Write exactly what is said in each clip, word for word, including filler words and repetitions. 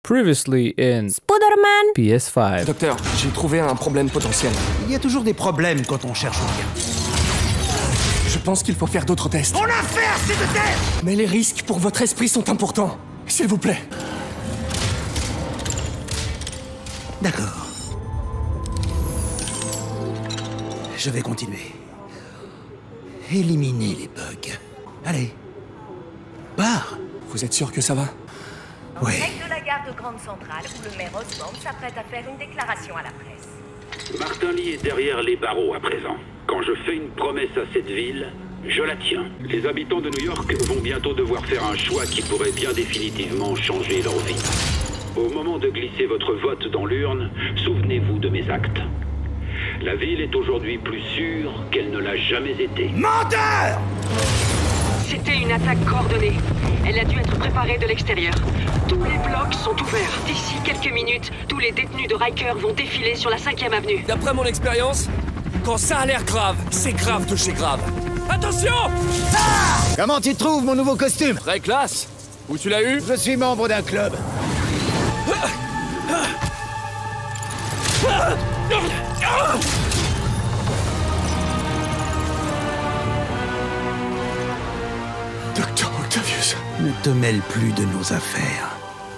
Previously in Spider-Man P S cinq. Docteur, j'ai trouvé un problème potentiel. Il y a toujours des problèmes quand on cherche bien. Je pense qu'il faut faire d'autres tests. On a fait assez de tests! Mais les risques pour votre esprit sont importants. S'il vous plaît. D'accord. Je vais continuer. Éliminer les bugs. Allez. Barre. Vous êtes sûr que ça va? Oui. Direct de la gare de Grande Centrale, où le maire Osborne s'apprête à faire une déclaration à la presse. Martin Lee est derrière les barreaux à présent. Quand je fais une promesse à cette ville, je la tiens. Les habitants de New York vont bientôt devoir faire un choix qui pourrait bien définitivement changer leur vie. Au moment de glisser votre vote dans l'urne, souvenez-vous de mes actes. La ville est aujourd'hui plus sûre qu'elle ne l'a jamais été. Menteur! C'était une attaque coordonnée. Elle a dû être préparée de l'extérieur. Tous les blocs sont ouverts. D'ici quelques minutes, tous les détenus de Riker vont défiler sur la cinquième avenue. D'après mon expérience, quand ça a l'air grave, c'est grave de chez grave. Attention! Comment tu trouves mon nouveau costume? Très classe. Où tu l'as eu? Je suis membre d'un club. Docteur Octavius. Ne te mêle plus de nos affaires.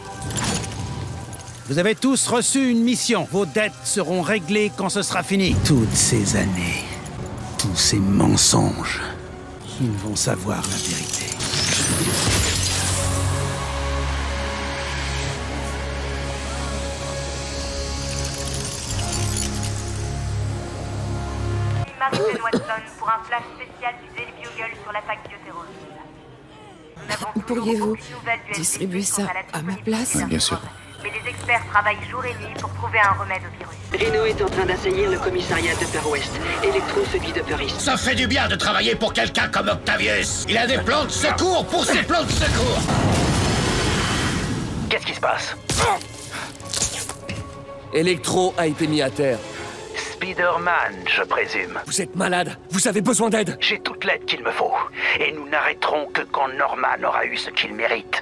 Vous avez tous reçu une mission. Vos dettes seront réglées quand ce sera fini. Toutes ces années, tous ces mensonges, ils vont savoir la vérité. Martin Watson pour un flash spécial du Daily Bugle sur l'attaque bioterroriste. Nous n'avons toujours Pourriez-vous aucune nouvelle du distribuer S P C ça quant à la à ma disponibilité place? d'un Oui, bien sûr. Mais les experts travaillent jour et nuit pour trouver un remède au virus. Reno est en train d'assaillir le commissariat d'Upper West. Electro celui d'Upper East. Ça fait du bien de travailler pour quelqu'un comme Octavius. Il a des plans de secours pour ses plans de secours. Qu'est-ce qui se passe? Electro a été mis à terre. Spider-Man, je présume. Vous êtes malade. Vous avez besoin d'aide. J'ai toute l'aide qu'il me faut. Et nous n'arrêterons que quand Norman aura eu ce qu'il mérite.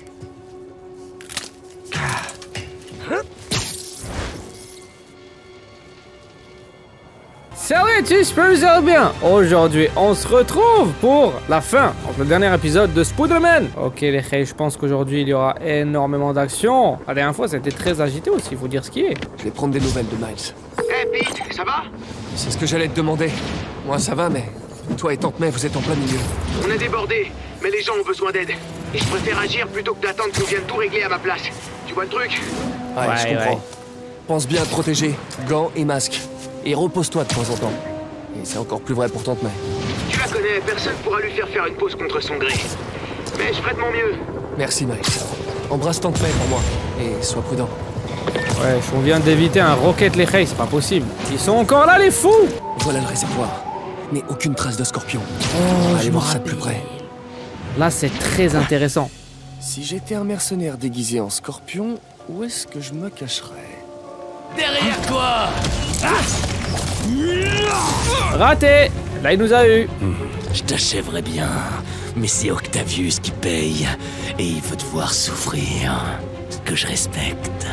Salut tous, j'espère que vous allez bien. Aujourd'hui, on se retrouve pour la fin, donc le dernier épisode de Spider-Man. Ok les gars, je pense qu'aujourd'hui il y aura énormément d'action. La dernière fois, c'était très agité aussi, il faut dire ce qui est. Je vais prendre des nouvelles de Miles. Hé hey Pete, ça va? C'est ce que j'allais te demander. Moi ça va, mais toi et Tante May, vous êtes en plein milieu. On est débordés, mais les gens ont besoin d'aide. Et je préfère agir plutôt que d'attendre qu'on vienne tout régler à ma place. Tu vois le truc? Ouais, Ouais, je comprends. ouais. Pense bien à te protéger. Gants et masque. Et repose-toi de temps en temps. Et c'est encore plus vrai pour Tante May. Tu la connais, personne pourra lui faire faire une pause contre son gré. Mais je ferai de mon mieux. Merci Miles. Embrasse Tante May pour moi. Et sois prudent. Ouais, on vient d'éviter un rocket les gars, c'est pas possible. Ils sont encore là les fous. Voilà le réservoir. Mais aucune trace de scorpion. Oh, Allez voir ça de plus près. Là, c'est très intéressant. Si j'étais un mercenaire déguisé en scorpion, où est-ce que je me cacherais? Derrière toi! Raté. Là, il nous a eu. Je t'achèverai bien, mais c'est Octavius qui paye, et il veut te voir souffrir, ce que je respecte.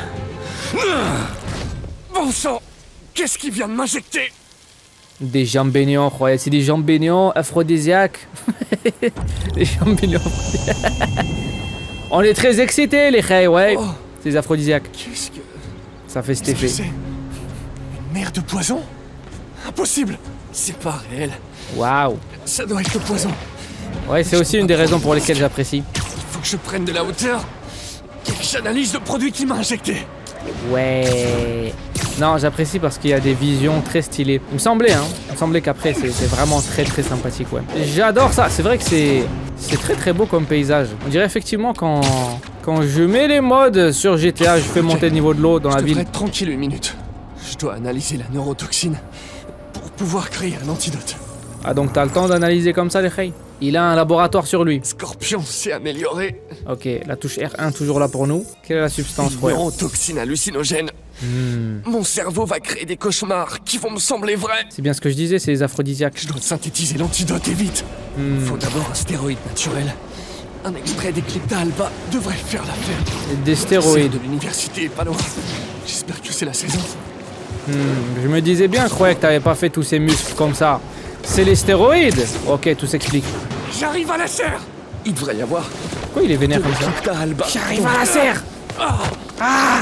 Bon sang! Qu'est-ce qui vient de m'injecter? Des champignons, ouais, c'est des champignons aphrodisiaques. Des champignons aphrodisiaques. On est très excités, les gars, ouais. Oh. C'est aphrodisiaques. Qu'est-ce que... Ça fait cet Qu'est-ce que effet. c'est? Une mer de poison? Impossible! C'est pas réel. Waouh. Ça doit être le poison. Ouais, c'est aussi une des raisons pour lesquelles j'apprécie. Il faut que je prenne de la hauteur et que j'analyse le produit qui m'a injecté. Ouais. Non, j'apprécie parce qu'il y a des visions très stylées. Il me semblait, hein. Il me semblait qu'après, c'est c'est vraiment très très sympathique, ouais. J'adore ça. C'est vrai que c'est c'est très très beau comme paysage. On dirait effectivement quand quand je mets les mods sur G T A, je fais Ok. monter le niveau de l'eau dans Je la devrais ville. être tranquille une minute. Je dois analyser la neurotoxine pour pouvoir créer un antidote. Ah, donc t'as le temps d'analyser comme ça, les gars. Il a un laboratoire sur lui. Scorpion s'est amélioré. Ok, la touche R un toujours là pour nous. Quelle est la substance, Une ouais. neurotoxine hallucinogène. Hmm. Mon cerveau va créer des cauchemars qui vont me sembler vrais. C'est bien ce que je disais, c'est les aphrodisiaques. Je dois synthétiser l'antidote et vite. Hmm. Faut d'abord un stéroïde naturel. Un extrait des Crypta Alba devrait faire l'affaire. Des stéroïdes. De l'université est pas loin. J'espère que c'est la saison. Hmm, je me disais bien, je croyais que t'avais pas fait tous ces muscles comme ça. C'est les stéroïdes. Ok, tout s'explique. J'arrive à la serre. Il devrait y avoir. Pourquoi il est vénère comme ça? Crypta Alba. J'arrive à la serre. Ah, ah.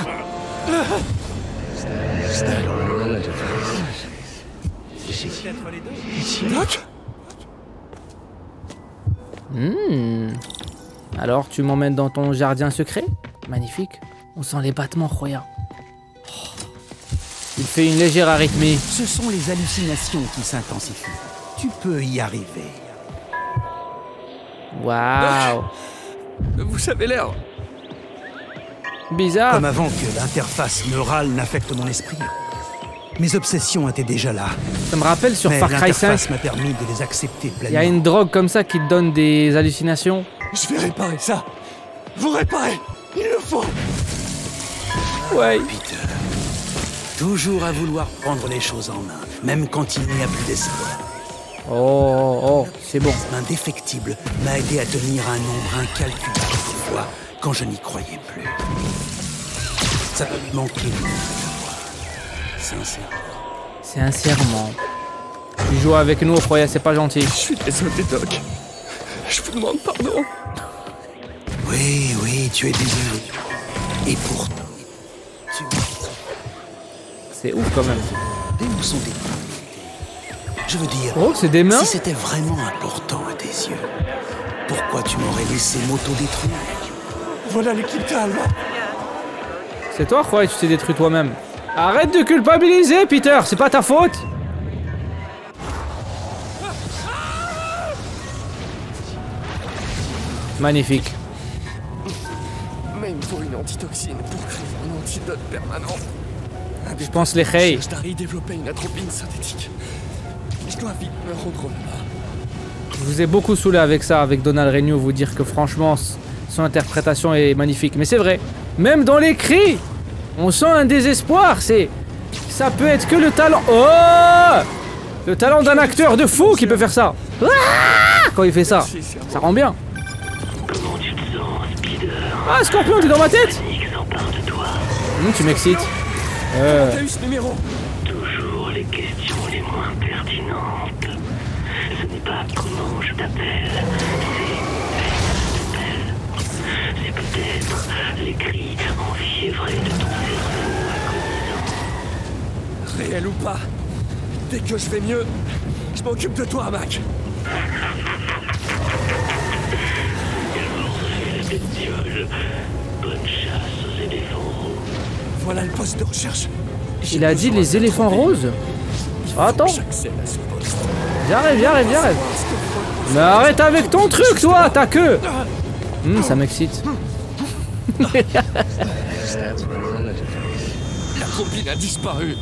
Doc? Hmm. Alors, tu m'emmènes dans ton jardin secret? Magnifique. On sent les battements, Roya. Oh. Il fait une légère arythmie. Ce sont les hallucinations qui s'intensifient. Tu peux y arriver. Waouh. Vous avez l'air... Bizarre. Comme avant que l'interface neurale n'affecte mon esprit. Mes obsessions étaient déjà là. Ça me rappelle sur Mais Far Cry l'interface cinq. m'a permis de les accepter Il pleinement. y a une drogue comme ça qui te donne des hallucinations. Je vais réparer ça. Vous réparez. Il le faut. Ouais. Peter. Toujours à vouloir prendre les choses en main, même quand il n'y a plus d'espoir. Oh, oh, oh, c'est bon. Indéfectible m'a aidé à tenir un nombre incalculable de fois quand je n'y croyais plus. Ça peut lui manquer de moi. Sincèrement. Sincèrement. Tu joues avec nous, Roya, c'est pas gentil. Je suis désolé, Doc. Je vous demande pardon. Oui, oui, tu es désolé. Et pourtant, tu... C'est ouf quand même. Où sont tes mains? Je veux dire, Oh, c'est des mains? si c'était vraiment important à tes yeux, pourquoi tu m'aurais laissé m'auto-détruire? Voilà les Crypta Alba. C'est toi, Roya, tu t'es détruit toi-même. Arrête de culpabiliser, Peter, c'est pas ta faute. Magnifique. Même pour une antitoxine, pour créer un antidote permanent. Je pense les Hey. Starry développait une atropine synthétique. Je dois vite me rendre là-bas. Je vous ai beaucoup saoulé avec ça, avec Donald Renew, vous dire que franchement, son interprétation est magnifique. Mais c'est vrai, même dans les cris, on sent un désespoir. C'est, ça peut être que le talent. Oh, le talent d'un acteur de fou qui peut faire ça. Ah, quand il fait ça, ça rend bien. Comment tu te sens, Spider? Ah, Scorpion, t'es dans ma tête? Nick s'empare de toi. Hum, tu m'excites. Euh, T'as eu ce numéro? Toujours les questions les moins pertinentes. Ce n'est pas comment je t'appelle, c'est elle t'appelle. C'est peut-être les cris enfiévrés de ton cerveau agonisant. Réel ou pas, dès que je vais mieux, je m'occupe de toi, Mac. Les bestioles. Bonne chasse aux éléphants rouges. Voilà le poste de recherche. il a dit les éléphants roses. Attends, J'accède à ce poste. j'arrive, j'arrive, j'arrive. Mais arrête avec ton truc, toi, ta queue. Hum, ça m'excite. La copine a disparu.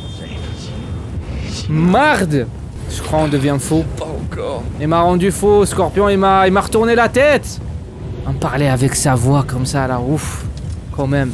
Marde. Je crois on devient faux. Pas encore. Il m'a rendu faux, Scorpion, il m'a il m'a retourné la tête. On parlait avec sa voix comme ça là, ouf. Quand même.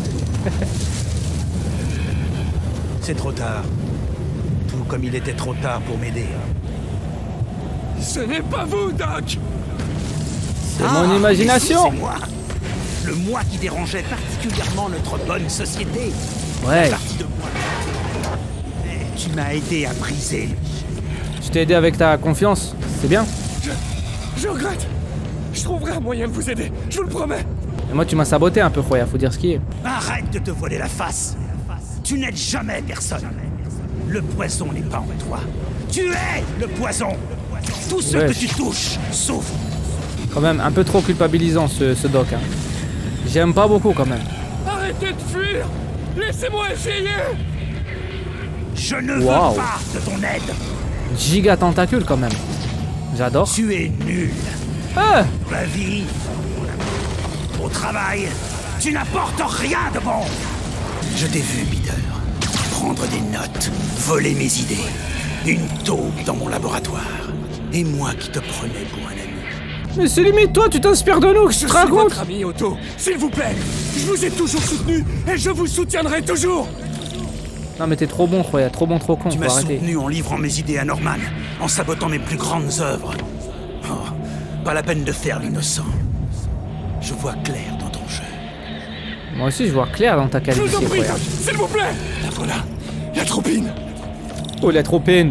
C'est trop tard. Tout comme il était trop tard pour m'aider. Ce n'est pas vous, Doc. C'est mon imagination. C'est moi. Le moi qui dérangeait particulièrement notre bonne société. Ouais. Partie de moi. Et tu m'as aidé à briser. Je t'ai aidé avec ta confiance, c'est bien. Je, je regrette. Je trouverai un moyen de vous aider, je vous le promets. Et moi tu m'as saboté un peu, Roya, faut dire ce qui est. Arrête de te voiler la face. Tu n'aides jamais personne. Le poison n'est pas en toi. Tu es le poison. Tous ceux Ouais. que tu touches souffrent. Quand même, un peu trop culpabilisant ce, ce doc. Hein. J'aime pas beaucoup quand même. Arrêtez de fuir. Laissez-moi essayer. Je ne Wow. veux pas de ton aide. Giga tentacule quand même. J'adore. Tu es nul. Ah, La vie, au travail, tu n'apportes rien de bon. Je t'ai vu, Peter, prendre des notes, voler mes idées, une taupe dans mon laboratoire. Et moi qui te prenais pour un ami. mais c'est limite toi, tu t'inspires de nous, que je Je te suis raconte. votre ami, Otto. S'il vous plaît, je vous ai toujours soutenu et je vous soutiendrai toujours. Non mais t'es trop bon, Roya, trop bon, trop con, Tu faut m'as arrêter. soutenu en livrant mes idées à Norman, en sabotant mes plus grandes œuvres. Oh, pas la peine de faire l'innocent. Je vois clair dans ton jeu. Moi aussi, je vois clair dans ta qualité. Je vous en prie, Regarde. s'il vous plaît. La voilà, la tropine. Oh, la tropine.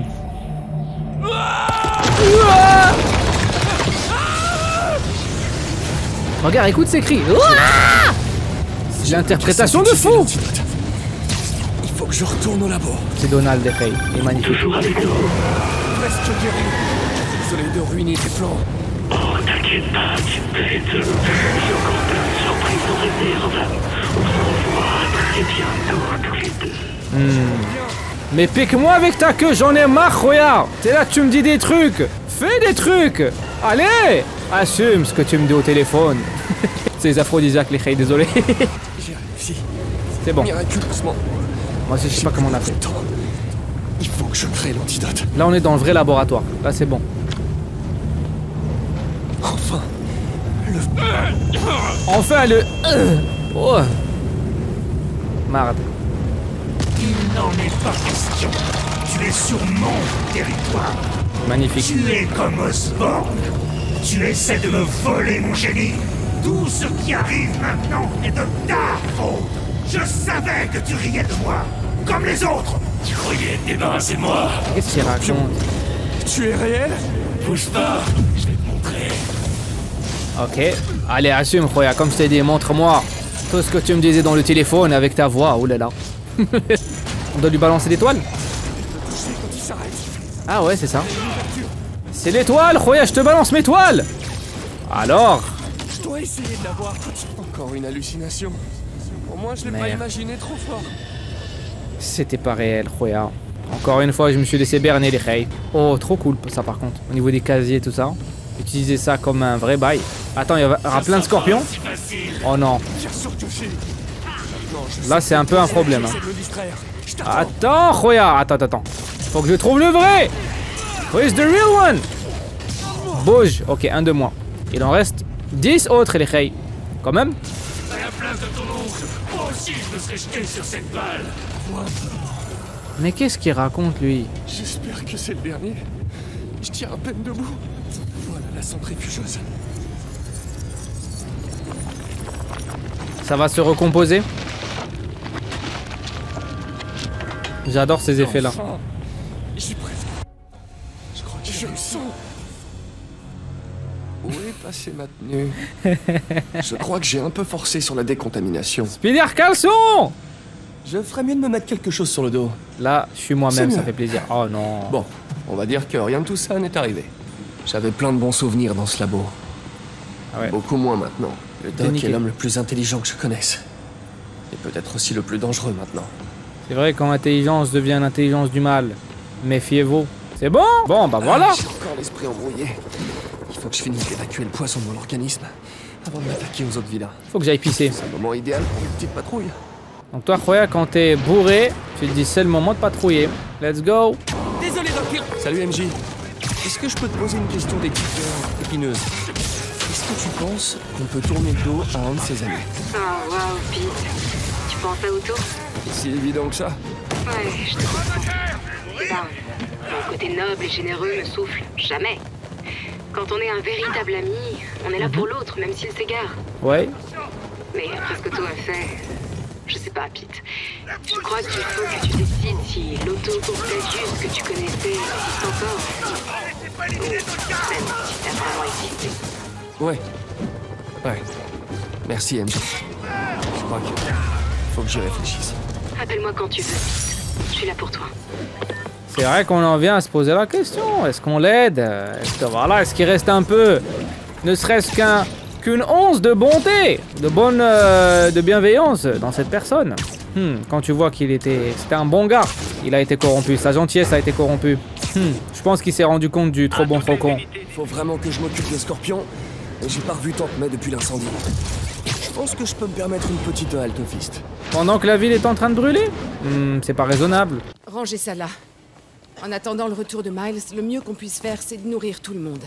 Regarde, écoute ces cris. C'est l'interprétation de fou. Il faut que je retourne au labo. C'est Donald Defey, il est magnifique. Toujours avec nous. Presque guéri. Désolé de ruiner tes plans. Oh, t'inquiète pas, tu peux être. J'ai encore plein de surprises en réserve. On se revoit très bientôt tous les deux. Hmm. Mais pique-moi avec ta queue, j'en ai marre, regarde. T'es là, tu me dis des trucs. Fais des trucs. Allez, assume ce que tu me dis au téléphone. C'est les aphrodisiaques, les filles, désolé. J'ai réussi. C'est bon. Miraculeusement. Moi aussi, je sais pas comment on a fait. Attends. Il faut que je crée l'antidote. Là, on est dans le vrai laboratoire. Là, c'est bon. Enfin. Le... Enfin, le... Oh. Marde. Il n'en est pas question. Tu es sur mon territoire. Magnifique. Tu es comme Osborn. Tu essaies de me voler mon génie. Tout ce qui arrive maintenant est de ta faute. Je savais que tu riais de moi, comme les autres. Tu croyais te débarrasser de moi? Qu'est-ce qu'il raconte? Tu es réel? Bouge pas, je vais te montrer. Ok. Allez, assume, Khoya. Comme je t'ai dit, montre-moi tout ce que tu me disais dans le téléphone avec ta voix. Oh là là. On doit lui balancer l'étoile? Ah ouais, c'est ça. C'est l'étoile, Khoya, je te balance mes toiles. Alors? Je dois essayer de l'avoir. Encore une hallucination. Au moins, je l'ai pas Merde. imaginé trop fort. C'était pas réel, Khoya. Encore une fois, je me suis laissé berner les reilles. Oh, trop cool ça par contre. Au niveau des casiers et tout ça. Utiliser ça comme un vrai bail. Attends, il y aura plein de scorpions? Oh non. Bien sûr que si. Non, je Là, c'est un peu un problème. hein. sais de me distraire. Je t'attends. Attends, Khoya. Attends, attends. Faut que je trouve le vrai. Where's the real one? Bouge. Ok, un de moins. Il en reste dix autres, les reilles. Quand même. À la place de ton oncle, moi aussi je me serais jeté sur cette balle. Mais qu'est-ce qu'il raconte, lui? J'espère que c'est le dernier. Je tiens à peine debout. Voilà la centrifugeuse. Ça va se recomposer. J'adore ces effets-là. Enfin, j'y presque. Je crois que je le sens. Où est passée ma tenue? Je crois que j'ai un peu forcé sur la décontamination. Spider Caleçon! Je ferais mieux de me mettre quelque chose sur le dos. Là, je suis C'est moi-même, ça mieux. fait plaisir. Oh non. Bon, on va dire que rien de tout ça n'est arrivé. J'avais plein de bons souvenirs dans ce labo. Ah ouais. Beaucoup moins maintenant. Le T'es Doc niqué. est l'homme le plus intelligent que je connaisse. Et peut-être aussi le plus dangereux maintenant. C'est vrai, quand l'intelligence devient l'intelligence du mal, méfiez-vous. C'est bon? Bon, bah voilà. Ah, j'ai encore l'esprit embrouillé. Il faut que je finisse d'évacuer le poison de mon organisme avant de m'attaquer aux autres vilains. Faut que j'aille pisser. C'est le moment idéal pour une petite patrouille. Donc toi, Khoya, quand t'es bourré, tu te dis c'est le moment de patrouiller. Let's go. Désolé, Doc. Salut, M J. Est-ce que je peux te poser une question d'équipe euh, épineuse? Est-ce que tu penses qu'on peut tourner le dos à un de ces amis? Oh, waouh, Pete. Tu penses à Otto? Si évident que ça. Ouais, je te comprends. Eh ben, mon côté noble et généreux me souffle jamais. Quand on est un véritable ami, on est là pour l'autre, même s'il s'égare. Ouais. Mais après ce que toi as fait, je sais pas, Pete. Je crois qu'il faut que tu décides si l'auto-contagius que tu connaissais existe encore. Ou même si t'as vraiment existé. Ouais. Ouais. Merci, M J. Je crois que faut que j'y réfléchisse. Appelle-moi quand tu veux, Pete. Je suis là pour toi. C'est vrai qu'on en vient à se poser la question. Est-ce qu'on l'aide? Est-ce que voilà, est-ce qu'il reste un peu, ne serait-ce qu'un qu'une once de bonté, de bonne, euh, de bienveillance dans cette personne? Hmm, quand tu vois qu'il était, c'était un bon gars, il a été corrompu, sa gentillesse a été corrompue. Hmm, je pense qu'il s'est rendu compte du trop bon trop con. Faut vraiment que je m'occupe des scorpions. Et j'ai pas revu Tante May depuis l'incendie. Je pense que je peux me permettre une petite halte au fist. Pendant que la ville est en train de brûler? Hmm, c'est pas raisonnable. Rangez ça là. En attendant le retour de Miles, le mieux qu'on puisse faire, c'est de nourrir tout le monde.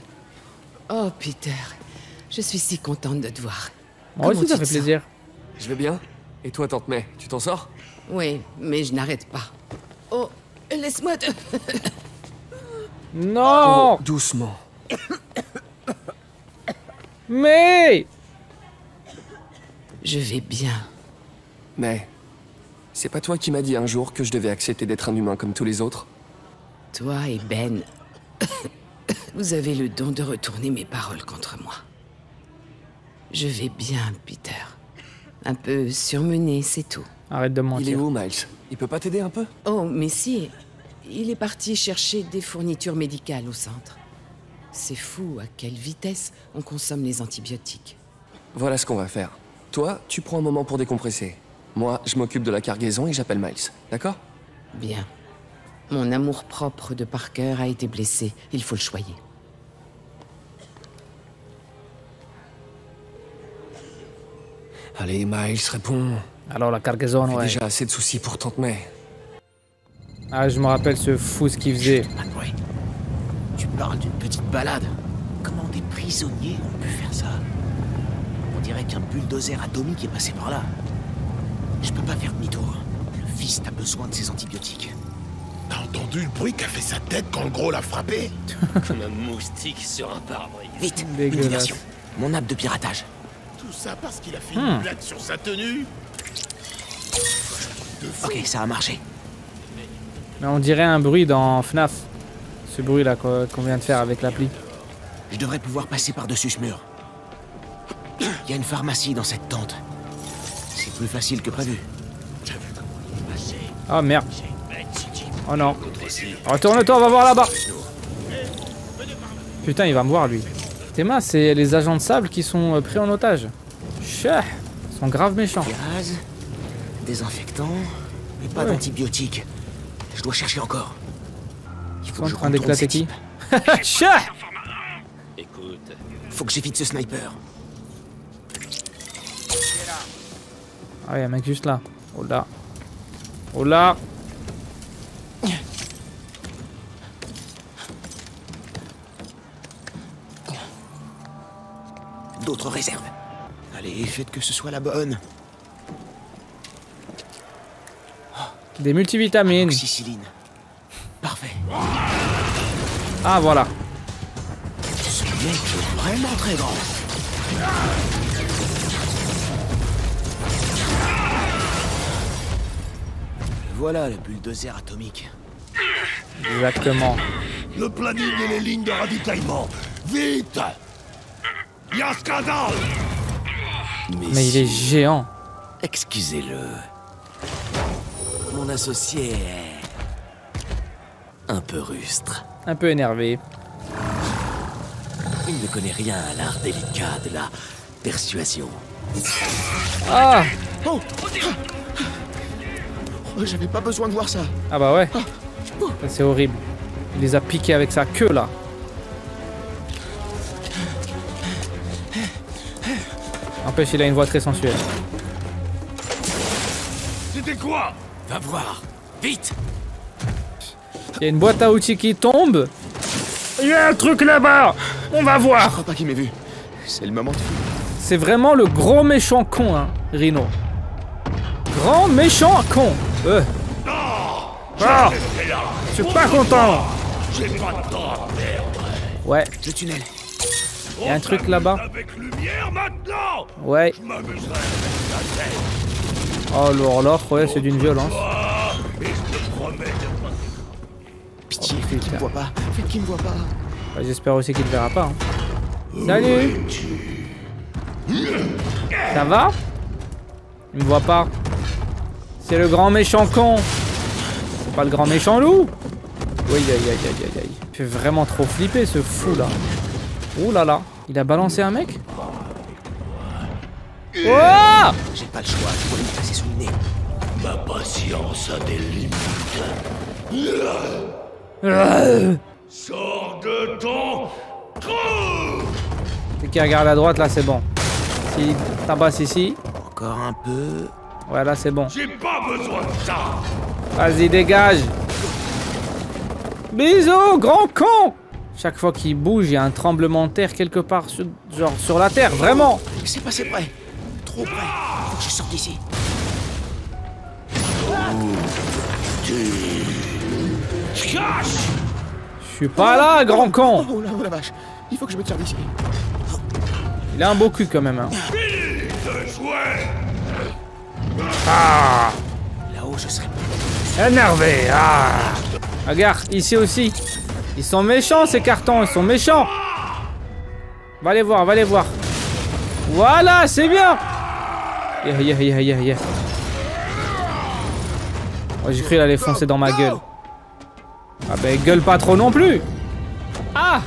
Oh, Peter, je suis si contente de te voir. Moi aussi, Comment ça tu fait te plaisir. Je vais bien. Et toi, Tante May, tu t'en sors? Oui, mais je n'arrête pas. Oh, laisse-moi te... Non! Oh, doucement. Mais Je vais bien. Mais c'est pas toi qui m'as dit un jour que je devais accepter d'être un humain comme tous les autres? Toi et Ben, vous avez le don de retourner mes paroles contre moi. Je vais bien, Peter. Un peu surmené, c'est tout. Arrête de mentir. Il est où, Miles? Il peut pas t'aider un peu? Oh, mais si. Il est parti chercher des fournitures médicales au centre. C'est fou à quelle vitesse on consomme les antibiotiques. Voilà ce qu'on va faire. Toi, tu prends un moment pour décompresser. Moi, je m'occupe de la cargaison et j'appelle Miles. D'accord? Bien. Mon amour-propre de Parker a été blessé. Il faut le choyer. Allez, Miles, réponds. Alors la cargaison, J'ai ouais. déjà assez de soucis pour Tante May. Ah, je me rappelle ce fou ce qu'il faisait. McRae, tu parles d'une petite balade. Comment des prisonniers ont pu faire ça? On dirait qu'un bulldozer atomique est passé par là. Je peux pas faire demi-tour. Le fils a besoin de ses antibiotiques. T'as entendu le bruit qu'a fait sa tête quand le gros l'a frappé? Comme un moustique sur un pare-brise. Vite, une Dégueulasse. diversion. Mon app de piratage. Tout ça parce qu'il a fait Hmm. une blague sur sa tenue? De fou. Ok, ça a marché. Mais on dirait un bruit dans F NAF. Ce bruit là qu'on qu'on vient de faire avec l'appli. Je devrais pouvoir passer par-dessus ce mur. Il y a une pharmacie dans cette tente. C'est plus facile que prévu. Ah merde. Oh non. Retourne-toi, on va voir là-bas. Putain, il va me voir lui. Théma, c'est les agents de sable qui sont euh, pris en otage. Chah, ils sont grave méchants. Gaz, désinfectant, mais pas Ouais. d'antibiotiques. Je dois chercher encore. Il Ils faut sont que en je train contourne d'éclater ces qui? types. Chah. Écoute, Faut que j'évite ce sniper. Ah, il y a un mec juste là. Oh là. Oh là. D'autres réserves. Allez, faites que ce soit la bonne. Des multivitamines. Oxycyline. Parfait. Ah voilà. Ce mec est vraiment très grand. Voilà le bulldozer atomique. Exactement. Le planning et les lignes de ravitaillement. Vite! Il y a un scandale! Mais il est géant. Excusez-le. Mon associé est un peu rustre. Un peu énervé. Il ne connaît rien à l'art délicat de la persuasion. Ah. Oh, oh j'avais pas besoin de voir ça. Ah bah ouais. Ça, c'est horrible. Il les a piqués avec sa queue là. N'empêche, il a une voix très sensuelle. C'était quoi? Va voir, vite! Il y a une boîte à outils qui tombe. Il y a un truc là-bas. On va Je voir. crois pas qu'il m'ait vu. C'est le moment de fuir. C'est vraiment le gros méchant con, hein, Rhino. Grand méchant con. Euh. Ah, je suis pas content. J'ai pas de temps à perdre. Ouais, Le tunnel. il y a un truc là-bas. Avec lumière maintenant! Ouais. Je m'amuserai avec la tête. Oh, l'horloge, ouais, c'est d'une violence. Ah, et je te promets de pas... Pitié, Oh, faites qu'il me putain. voit pas. Faites qu'il me voit pas. Bah, j'espère aussi qu'il ne verra pas. hein. Salut. Ça va? Il me voit pas. C'est le grand méchant con. C'est pas le grand méchant loup. Oui, aïe, aïe, aïe, aïe, aïe. Il fait vraiment trop flipper ce fou là. Ouh là là. Il a balancé un mec? Oh! J'ai pas le choix, je dois lui passer sous le nez. Ma patience a des limites. Euh. Sors de ton trou! Dès qu'il regarde à droite, là c'est bon. S'il tabasse ici, Encore un peu. ouais, là c'est bon. J'ai pas besoin de ça! Vas-y, dégage. Bisous, grand con. Chaque fois qu'il bouge, il y a un tremblement de terre quelque part, sur, genre sur la terre, vraiment. C'est passé près. Trop près. Faut que je sorte d'ici. Je suis pas là, grand con. Oh la, oh la vache. Il faut que je me tire d'ici. Il a un beau cul quand même. Hein. Fini de jouer! Ah. Là-haut, je serais Énervé. Ah. Regarde, ici aussi. Ils sont méchants ces cartons, ils sont méchants. Va les voir, va les voir. Voilà, c'est bien. Yeah, yeah, yeah, yeah, yeah. Oh, j'ai cru qu'il allait foncer dans ma gueule. Ah ben gueule pas trop non plus. Ah.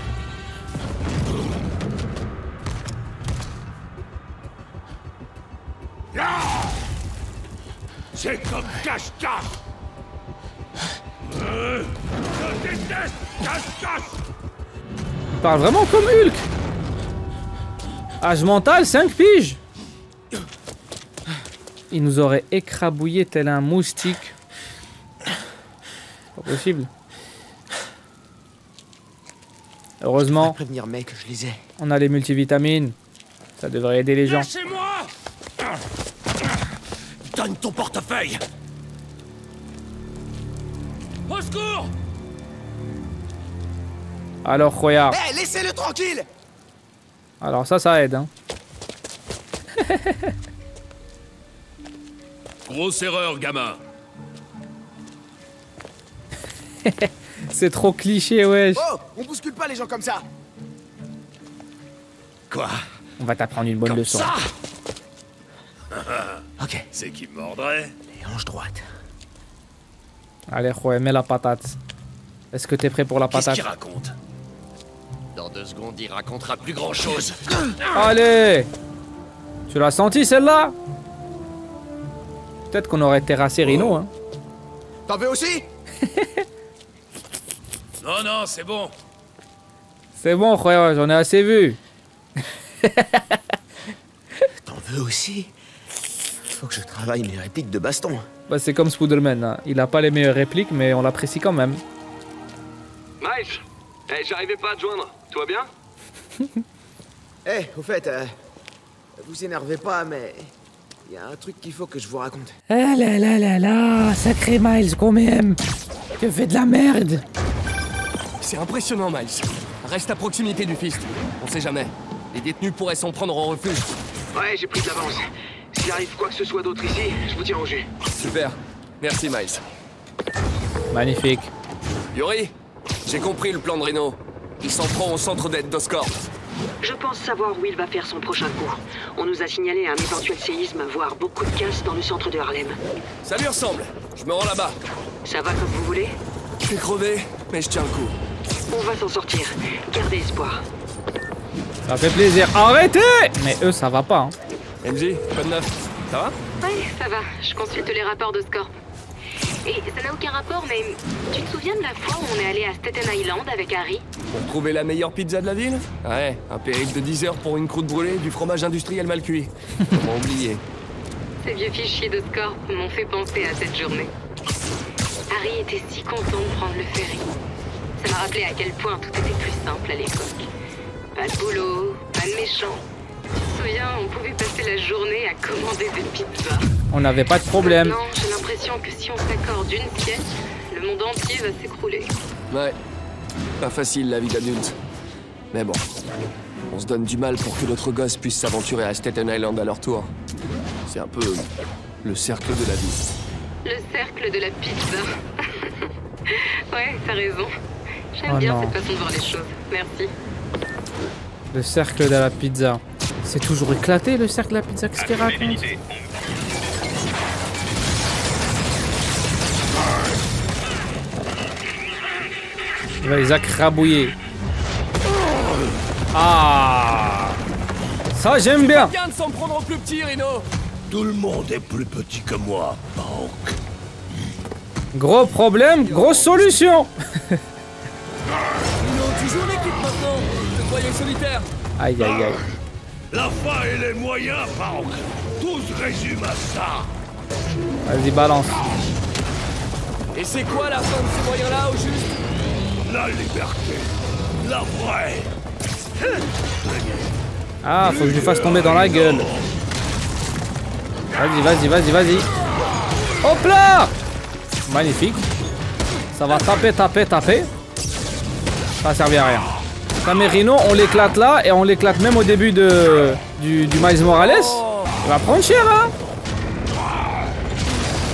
C'est comme cache-cache. Euh, je déteste cache-cache. Il parle vraiment comme Hulk. Âge mental, cinq piges. Il nous aurait écrabouillé tel un moustique. Pas possible. Heureusement, prévenir mec, je lisais. on a les multivitamines. Ça devrait aider les gens. Lâchez-moi. Donne ton portefeuille. Au secours! Alors, Roya. Hé, hey, laissez-le tranquille! Alors ça, ça aide, hein. Grosse erreur, gamin. C'est trop cliché, wesh. Oh, on bouscule pas les gens comme ça. Quoi? On va t'apprendre une bonne Comme leçon. ça. Ok. C'est qui me mordrait? Les hanches droites. Allez, Roya, mets la patate. Est-ce que t'es prêt pour la Qu'est-ce patate? qu'il raconte? Dans deux secondes, il racontera plus grand-chose. Allez! Tu l'as senti, celle-là? Peut-être qu'on aurait terrassé Rhino, hein. T'en veux aussi? Non, non, c'est bon. C'est bon, Roya, j'en ai assez vu. T'en veux aussi? Faut que je travaille mes répliques de baston. Bah, c'est comme Spider-Man, hein. Il a pas les meilleures répliques, mais on l'apprécie quand même. Miles, hey, j'arrivais pas à te joindre. Tout va bien? Eh, hey, au fait, euh, vous énervez pas, mais il y a un truc qu'il faut que je vous raconte. Ah là là là là, sacré Miles quand même. Tu fais de la merde. C'est impressionnant, Miles. Reste à proximité du fist. On sait jamais. Les détenus pourraient s'en prendre en refuge. Ouais, j'ai pris de l'avance. S'il arrive quoi que ce soit d'autre ici, je vous tiens au jus. Super. Merci, Miles. Magnifique. Yuri, j'ai compris le plan de Rhino. Il s'en prend au centre d'aide d'Oscorp. Je pense savoir où il va faire son prochain coup. On nous a signalé un éventuel séisme, voire beaucoup de casse dans le centre de Harlem. Ça lui ressemble. Je me rends là-bas. Ça va comme vous voulez? Je suis crevé, mais je tiens le coup. On va s'en sortir. Gardez espoir. Ça fait plaisir. Arrêtez! Mais eux, ça va pas, hein. M J, pas de neuf. Ça va? Oui, ça va. Je consulte les rapports d'Oscorp. Et ça n'a aucun rapport, mais tu te souviens de la fois où on est allé à Staten Island avec Harry? Pour trouver la meilleure pizza de la ville? Ouais, un périple de dix heures pour une croûte brûlée, du fromage industriel mal cuit. Comment oublier? Ces vieux fichiers d'Oscorp m'ont fait penser à cette journée. Harry était si content de prendre le ferry. Ça m'a rappelé à quel point tout était plus simple à l'époque. Pas de boulot, pas de méchants. Tu te souviens, on pouvait passer la journée à commander des pizzas. On n'avait pas de problème. Non, j'ai l'impression que si on s'accorde une sieste, le monde entier va s'écrouler. Ouais, pas facile la vie d'adulte. Mais bon, on se donne du mal pour que notre gosse puisse s'aventurer à Staten Island à leur tour. C'est un peu le cercle de la vie. Le cercle de la pizza. Ouais, t'as raison. J'aime Oh bien non. cette façon de voir les choses. Merci. Le cercle de la pizza. C'est toujours éclaté, le cercle de la pizza. Qu'est-ce qu'il raconte? Il va les accrabouiller. Ah, ça j'aime bien. Bien de s'en prendre au plus petit, Rhino. Tout le monde est plus petit que moi, Hawk. Gros problème, grosse solution. Rhino, tu joues l'équipe maintenant. Je te croyais solitaire. Aïe aïe aïe. La fin et les moyens, Hawk. Tout se résume à ça. Vas-y, balance. Et c'est quoi la fin de ces moyens-là, au juste? La liberté. La vraie. Ah, faut que je lui fasse tomber dans la gueule. Vas-y, vas-y, vas-y, vas-y. Hop là! Magnifique. Ça va taper, taper, taper. Ça va servir à rien. Ça, mais Rhino, on l'éclate là et on l'éclate même au début de, du, du Miles Morales. Il va prendre cher, hein?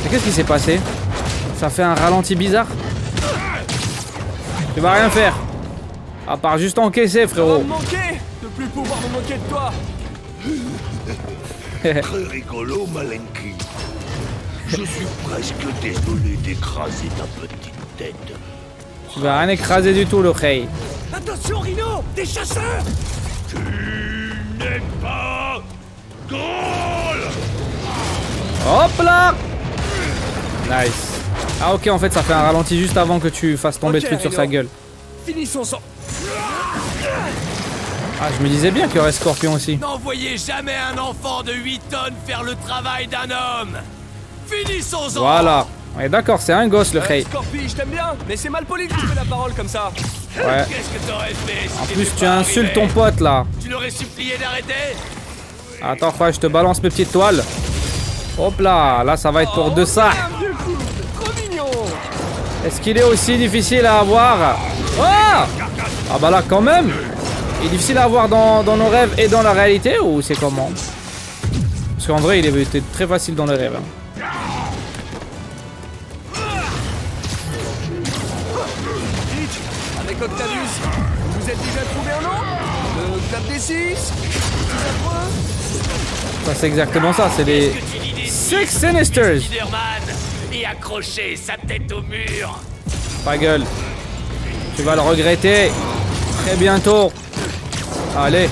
Mais qu'est-ce qui s'est passé? Ça fait un ralenti bizarre. Tu vas rien faire. À part juste encaisser, frérot. Ça va me manquer de plus pouvoir me moquer de toi. Très rigolo, Malenki. Je suis presque désolé d'écraser ta petite tête. Tu vas rien écraser du tout, le Rey. Attention, Rhino! Des chasseurs! Tu n'es pas drôle! Hop là! Nice. Ah ok, en fait ça fait un ralenti juste avant que tu fasses tomber Okay, le truc sur Rhino. sa gueule. Finissons sans... Ah, je me disais bien qu'il y aurait Scorpion aussi. N'envoyez jamais un enfant de huit tonnes faire le travail d'un homme! Finissons-en! Voilà. On est d'accord, c'est un gosse le Rey. Scorpi, je t'aime bien, mais c'est mal poli de couper la parole comme ça. Ouais. Qu'est-ce que t'aurais fait si En t'étais plus tu pas insultes ton arrivé? pote là. Tu l'aurais supplié d'arrêter? Attends, frère, je te balance mes petites toiles. Hop là, là ça va être pour Oh, deux ça. vieux coup, trop mignon. Est-ce qu'il est aussi difficile à avoir? Oh! Ah bah là quand même. Il est difficile à avoir dans, dans nos rêves et dans la réalité ou c'est comment? Parce qu'en vrai il était très facile dans les rêves. Hein. Avec Octavius, vous êtes déjà trouvé un nom? Le club des six? Ça c'est exactement ça, c'est les Six Sinisters. Spider-Man et accrocher sa tête au mur. Ta gueule. Tu vas le regretter. Très bientôt. Allez.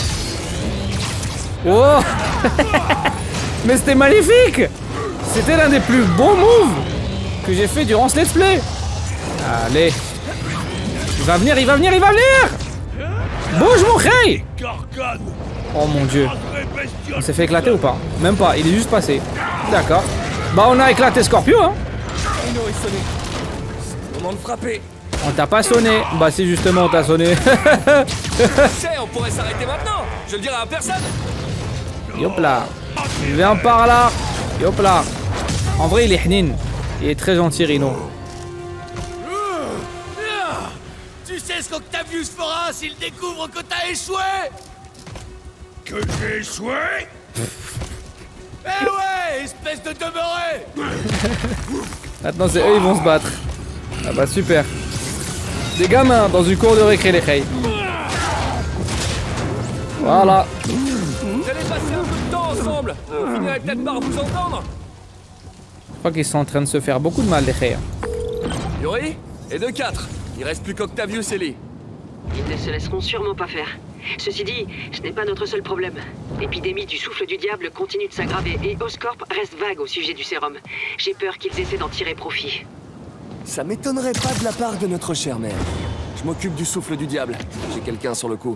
Oh. Mais c'était magnifique. C'était l'un des plus beaux moves que j'ai fait durant ce let's play. Allez. Il va venir, il va venir, il va venir. Bouge mon Rey. Oh mon dieu. On s'est fait éclater ou pas? Même pas, il est juste passé. D'accord. Bah on a éclaté Scorpio hein. Rhino est sonné. C'est le moment de frapper. On t'a pas sonné. Bah si justement on t'a sonné. Sais, on pourrait s'arrêter maintenant. Je le dirai à personne. Yop là. Viens par là. Yop là. En vrai il est hnin. Il est très gentil Rhino. Tu sais ce qu'Octavius fera s'il découvre que t'as échoué? Que j'ai échoué? Eh ouais, espèce de demeuré! Maintenant c'est eux ils vont se battre. Ah bah super. Des gamins dans une cour de récré les Rey. Voilà. Vous allez passer un peu de temps ensemble. Vous finirez peut-être par vous entendre. Je crois qu'ils sont en train de se faire beaucoup de mal les Rey. Yuri, et de quatre. Il reste plus qu'Octavius et Lee. Ils ne se laisseront sûrement pas faire. Ceci dit, ce n'est pas notre seul problème. L'épidémie du souffle du diable continue de s'aggraver et Oscorp reste vague au sujet du sérum. J'ai peur qu'ils essaient d'en tirer profit. Ça m'étonnerait pas de la part de notre chère mère. Je m'occupe du souffle du diable. J'ai quelqu'un sur le coup.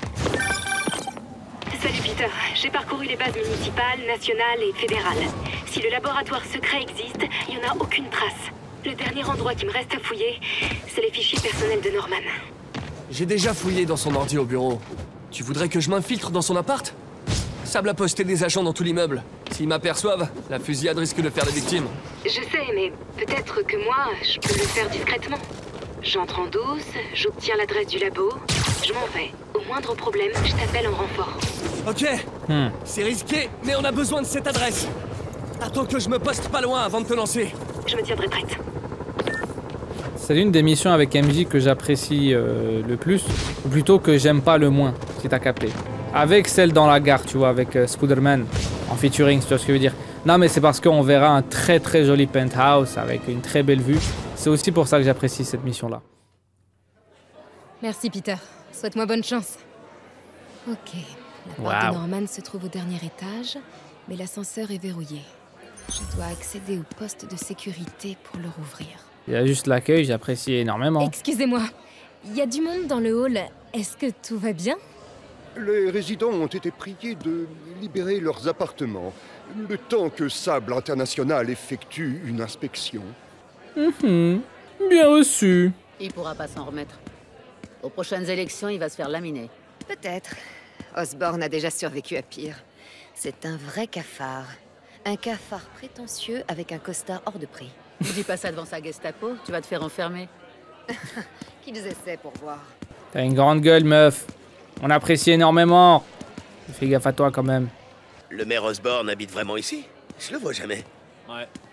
Salut Peter, j'ai parcouru les bases municipales, nationales et fédérales. Si le laboratoire secret existe, il n'y en a aucune trace. Le dernier endroit qui me reste à fouiller, c'est les fichiers personnels de Norman. J'ai déjà fouillé dans son ordi au bureau. Tu voudrais que je m'infiltre dans son appart? Sable a posté des agents dans tout l'immeuble. S'ils m'aperçoivent, la fusillade risque de faire des victimes. Je sais, mais peut-être que moi, je peux le faire discrètement. J'entre en douce, j'obtiens l'adresse du labo, je m'en vais. Au moindre problème, je t'appelle en renfort. Ok, Hmm. c'est risqué, mais on a besoin de cette adresse. Attends que je me poste pas loin avant de te lancer. Je me tiendrai prête. C'est l'une des missions avec M J que j'apprécie euh, le plus, ou plutôt que j'aime pas le moins, si t'as capté. Avec celle dans la gare, tu vois, avec euh, Scooterman en featuring, tu vois ce que je veux dire. Non mais c'est parce qu'on verra un très très joli penthouse avec une très belle vue. C'est aussi pour ça que j'apprécie cette mission-là. Merci Peter. Souhaite-moi bonne chance. Ok. La porte Wow. de Norman se trouve au dernier étage, mais l'ascenseur est verrouillé. Je dois accéder au poste de sécurité pour le rouvrir. Il y a juste l'accueil, j'apprécie énormément. Excusez-moi, il y a du monde dans le hall. Est-ce que tout va bien? Les résidents ont été priés de libérer leurs appartements, le temps que Sable International effectue une inspection. Mhm. Bien reçu. Il pourra pas s'en remettre. Aux prochaines élections, il va se faire laminer. Peut-être. Osborn a déjà survécu à pire. C'est un vrai cafard. Un cafard prétentieux avec un costard hors de prix. Dis pas ça devant sa Gestapo, tu vas te faire enfermer. Qu'ils essaient pour voir. T'as une grande gueule, meuf. On apprécie énormément. Fais gaffe à toi quand même. Le maire Osborn habite vraiment ici? Je le vois jamais. Ouais.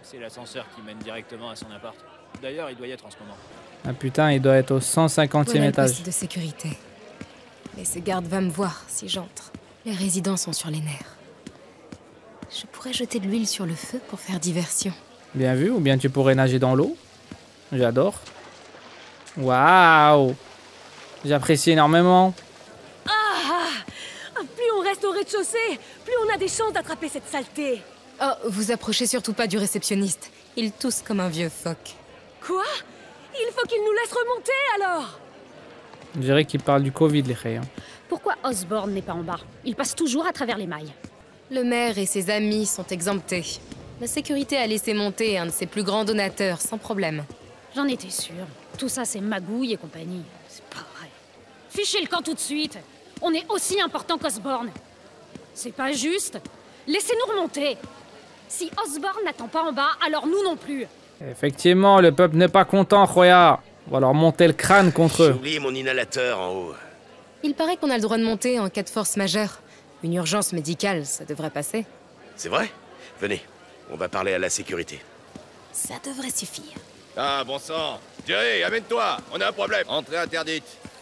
C'est l'ascenseur qui mène directement à son appart. D'ailleurs, il doit y être en ce moment. Ah putain, il doit être au cent cinquantième Voilà étage. le poste de sécurité. Mais ce garde va me voir si j'entre. Les résidents sont sur les nerfs. Je pourrais jeter de l'huile sur le feu pour faire diversion. Bien vu, ou bien tu pourrais nager dans l'eau. J'adore. Waouh! J'apprécie énormément. Ah! Plus on reste au rez-de-chaussée, plus on a des chances d'attraper cette saleté. Oh, vous approchez surtout pas du réceptionniste. Il tousse comme un vieux phoque. Quoi? Il faut qu'il nous laisse remonter alors! Je dirais qu'il parle du Covid, les frères. Pourquoi Osborn n'est pas en bas? Il passe toujours à travers les mailles. Le maire et ses amis sont exemptés. La sécurité a laissé monter un de ses plus grands donateurs, sans problème. J'en étais sûre. Tout ça, c'est magouille et compagnie. C'est pas vrai. Fichez le camp tout de suite. On est aussi important qu'Osborn. C'est pas juste. Laissez-nous remonter. Si Osborn n'attend pas en bas, alors nous non plus. Effectivement, le peuple n'est pas content, Roya. On va leur monter le crâne contre J'ai eux. oublié mon inhalateur en haut. Il paraît qu'on a le droit de monter en cas de force majeure. Une urgence médicale, ça devrait passer. C'est vrai? Venez, on va parler à la sécurité. Ça devrait suffire. Ah, bon sang. Jerry, amène-toi. On a un problème. Entrée interdite.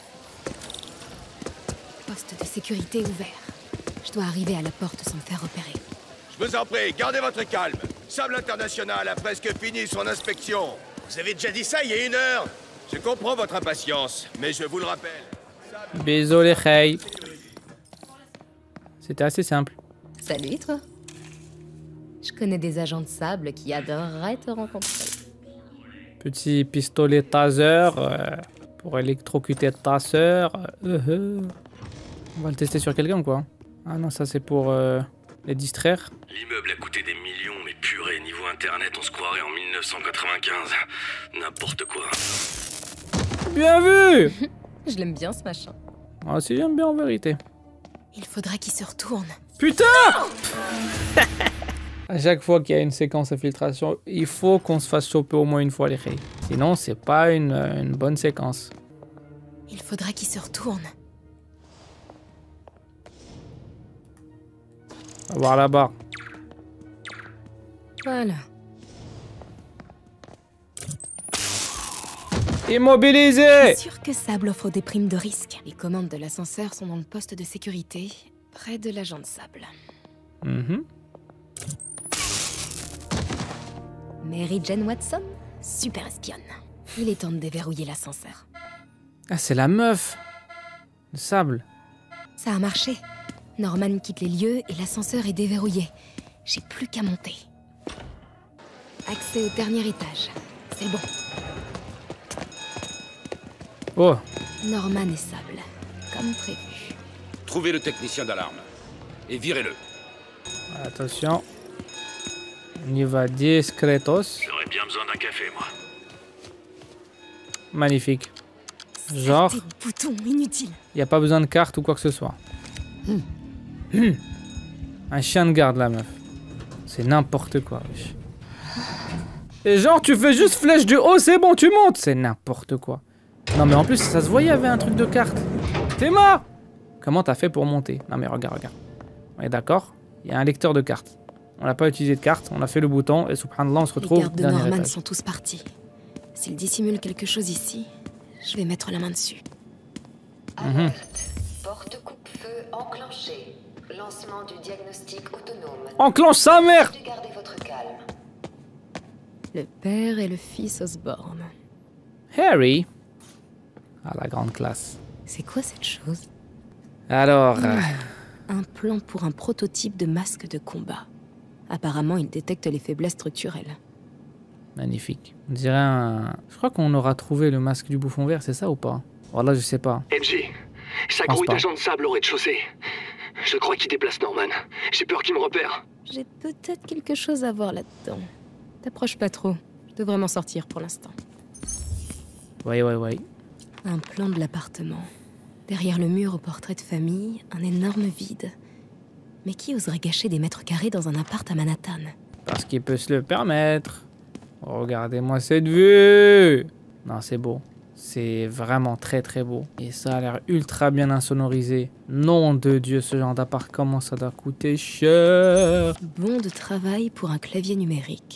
Poste de sécurité ouvert. Je dois arriver à la porte sans me faire repérer. Je vous en prie, gardez votre calme. Sable International a presque fini son inspection. Vous avez déjà dit ça il y a une heure. Je comprends votre impatience, mais je vous le rappelle. Bisous les reilles. C'était assez simple. Salut, toi. Je connais des agents de sable qui adoreraient te rencontrer. Petit pistolet taser euh, pour électrocuter ta sœur. Euh, euh. On va le tester sur quelqu'un ou quoi? Ah non, ça c'est pour euh, les distraire. L'immeuble a coûté des millions, mais purée, niveau internet, on se croirait en mille neuf cent quatre-vingt-quinze. N'importe quoi. Bien vu. Je l'aime bien ce machin. Moi aussi j'aime bien en vérité. Il faudra qu'il se retourne. Putain. À chaque fois qu'il y a une séquence infiltration, il faut qu'on se fasse choper au moins une fois les reilles. Sinon, c'est pas une, une bonne séquence. Il faudra qu'il se retourne. On va voir là-bas. Voilà. Immobilisé! Je suis sûr que Sable offre des primes de risque. Les commandes de l'ascenseur sont dans le poste de sécurité, près de l'agent de Sable. Mm-hmm. Mary Jane Watson, super espionne. Il est temps de déverrouiller l'ascenseur. Ah, c'est la meuf! Le Sable. Ça a marché. Norman quitte les lieux et l'ascenseur est déverrouillé. J'ai plus qu'à monter. Accès au dernier étage. C'est bon. Oh. Norman et Sable, comme prévu. Trouvez le technicien d'alarme et virez-le. Attention. On y va discretos. J'aurais bien besoin d'un café, moi. Magnifique. Genre, bouton inutile. il n'y a pas besoin de carte ou quoi que ce soit. Hmm. Hmm. Un chien de garde, la meuf. C'est n'importe quoi, wesh. Et genre, tu fais juste flèche du haut, c'est bon, tu montes. C'est n'importe quoi. Non, mais en plus, ça se voyait, il y avait un truc de carte. T'es mort. Comment t'as fait pour monter? Non, mais regarde, regarde. On est d'accord? Il y a un lecteur de cartes. On n'a pas utilisé de carte, on a fait le bouton et subhanallah, on se retrouve. Les gardes de dernier Norman étage. sont tous partis. S'ils dissimulent quelque chose ici, je vais mettre la main dessus. Mhm. Porte coupe-feu enclenchée. Lancement du diagnostic autonome. Enclenche sa mère! Gardez votre calme. Le père et le fils Osborn. Harry. Ah, la grande classe. C'est quoi cette chose? Alors... euh, Un plan pour un prototype de masque de combat. Apparemment, il détecte les faiblesses structurelles. magnifique. On dirait un... Je crois qu'on aura trouvé le masque du bouffon vert, c'est ça ou pas? Voilà, je sais pas. N J, ça pense grouille pas. d'agents de sable au rez-de-chaussée. Je crois qu'il déplace Norman. J'ai peur qu'il me repère. J'ai peut-être quelque chose à voir là-dedans. T'approches pas trop. Je devrais m'en sortir pour l'instant. Oui, oui, oui. Un plan de l'appartement. Derrière le mur au portrait de famille, un énorme vide. Mais qui oserait gâcher des mètres carrés dans un appart à Manhattan? Parce qu'il peut se le permettre. Regardez-moi cette vue. Non, c'est beau. C'est vraiment très très beau. Et ça a l'air ultra bien insonorisé. Nom de Dieu, ce genre d'appart, comment ça doit coûter cher. Bon de travail pour un clavier numérique.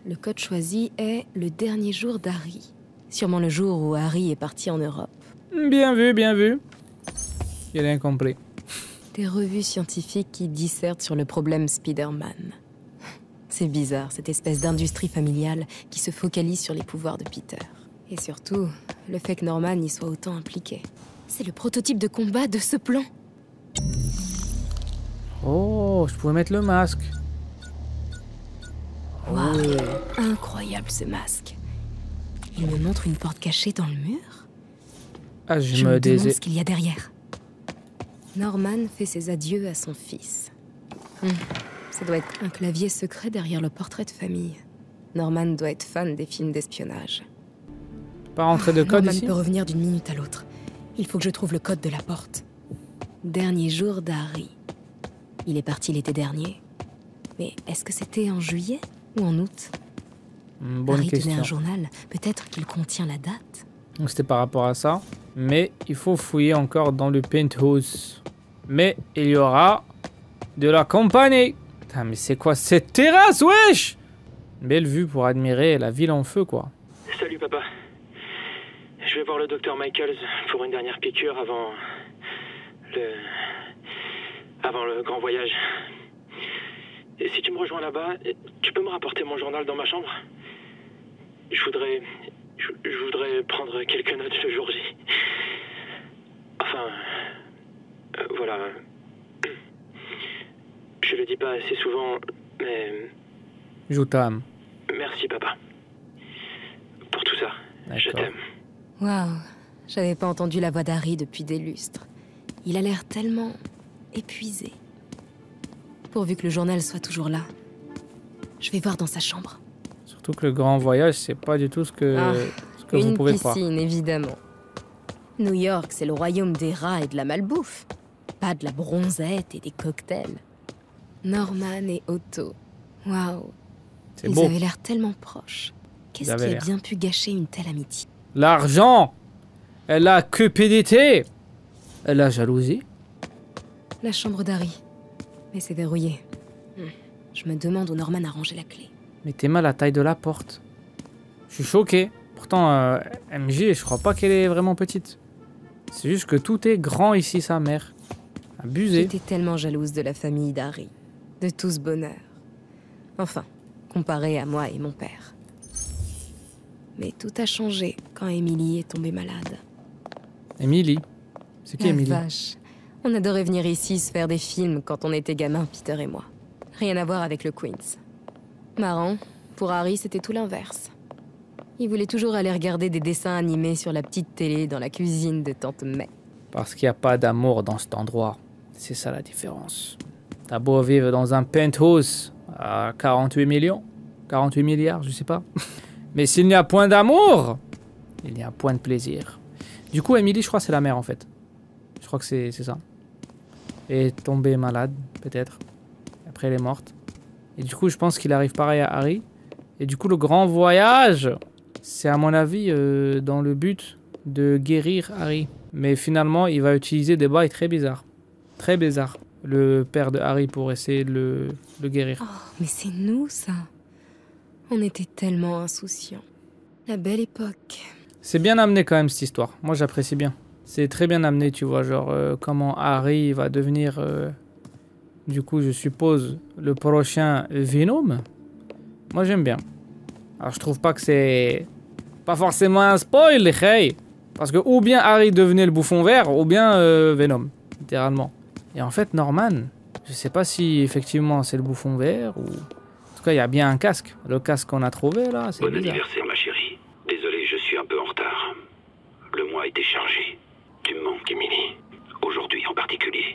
le code choisi est le dernier jour d'Harry. Sûrement le jour où Harry est parti en Europe. Bien vu, bien vu. J'ai rien compris. Des revues scientifiques qui dissertent sur le problème Spider-Man. C'est bizarre, cette espèce d'industrie familiale qui se focalise sur les pouvoirs de Peter. Et surtout, le fait que Norman y soit autant impliqué. C'est le prototype de combat de ce plan. Oh, je pouvais mettre le masque. Waouh, incroyable ce masque. Il me montre une porte cachée dans le mur. Ah, je, je me, me demande désire. ce qu'il y a derrière. Norman fait ses adieux à son fils. Hum, ça doit être un clavier secret derrière le portrait de famille. Norman doit être fan des films d'espionnage. Pas rentrer de code Norman ici. peut revenir d'une minute à l'autre. Il faut que je trouve le code de la porte. Dernier jour d'Harry. Il est parti l'été dernier. Mais est-ce que c'était en juillet ou en août? Bonne Harry question. tenait un journal. Peut-être qu'il contient la date. Donc c'était par rapport à ça. Mais il faut fouiller encore dans le penthouse. Mais il y aura de la compagnie. Putain, mais c'est quoi cette terrasse, wesh? Belle vue pour admirer la ville en feu, quoi. Salut papa. Je vais voir le docteur Michaels pour une dernière piqûre avant le avant le grand voyage. Et si tu me rejoins là-bas, tu peux me rapporter mon journal dans ma chambre? Je voudrais je, je voudrais prendre quelques notes ce jour-ci. Enfin euh, voilà. Je le dis pas assez souvent, mais Je t'aime. merci papa pour tout ça. Je t'aime. Waouh, j'avais pas entendu la voix d'Harry depuis des lustres. Il a l'air tellement épuisé. Pourvu que le journal soit toujours là. Je vais voir dans sa chambre. Surtout que le grand voyage, c'est pas du tout ce que, Ah, ce que vous une pouvez piscine, croire. évidemment. New York, c'est le royaume des rats et de la malbouffe. Pas de la bronzette et des cocktails. Norman et Otto. Waouh. C'est Ils beau. avaient l'air tellement proches. Qu'est-ce Ils qui avaient a l'air. bien pu gâcher une telle amitié? L'argent. Elle a cupidité. La jalousie. La chambre d'Harry. Mais c'est verrouillé. Hmm. Je me demande où Norman a rangé la clé. Mais t'es mal à la taille de la porte. Je suis choqué. Pourtant, euh, M J, je crois pas qu'elle est vraiment petite. C'est juste que tout est grand ici, sa mère. Abusé. J'étais tellement jalouse de la famille d'Harry. De tout ce bonheur. Enfin, comparé à moi et mon père. Mais tout a changé quand Emily est tombée malade. Emily. C'est qui La Emily? vache. On adorait venir ici se faire des films quand on était gamins, Peter et moi. Rien à voir avec le Queens. Marrant, pour Harry, c'était tout l'inverse. Il voulait toujours aller regarder des dessins animés sur la petite télé dans la cuisine de Tante May. Parce qu'il n'y a pas d'amour dans cet endroit. C'est ça la différence. T'as beau vivre dans un penthouse à quarante-huit millions, quarante-huit milliards, je sais pas. Mais s'il n'y a point d'amour, il n'y a point de plaisir. Du coup, Emily, je crois que c'est la mère en fait. Je crois que c'est c'est ça. Elle est tombée malade, peut-être. Après, elle est morte. Et du coup, je pense qu'il arrive pareil à Harry. Et du coup, le grand voyage, c'est à mon avis euh, dans le but de guérir Harry. Mais finalement, il va utiliser des bails très bizarres. Très bizarres. Le père de Harry pour essayer de le, le guérir. Oh, mais c'est nous, ça. On était tellement insouciants. La belle époque. C'est bien amené quand même cette histoire. Moi, j'apprécie bien. C'est très bien amené, tu vois. Genre, euh, comment Harry va devenir, euh, du coup, je suppose, le prochain Venom. Moi, j'aime bien. Alors, je trouve pas que c'est pas forcément un spoil, les hey. Parce que ou bien Harry devenait le bouffon vert, ou bien euh, Venom, littéralement. Et en fait, Norman, je sais pas si effectivement c'est le bouffon vert ou... En tout cas, il y a bien un casque. Le casque qu'on a trouvé, là, c'est Bon bizarre. anniversaire, ma chérie. Désolé, je suis un peu en retard. Le mois était chargé. Tu me manques, Emily. Aujourd'hui en particulier.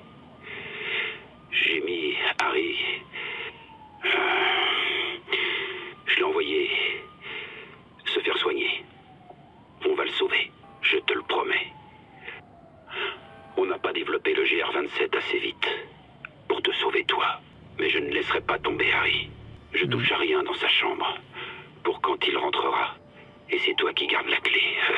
J'ai mis Harry... Euh, je l'ai envoyé se faire soigner. On va le sauver. Je te le promets. On n'a pas développé le G R vingt-sept assez vite pour te sauver toi. Mais je ne laisserai pas tomber Harry. Je touche à rien dans sa chambre pour quand il rentrera. Et c'est toi qui gardes la clé.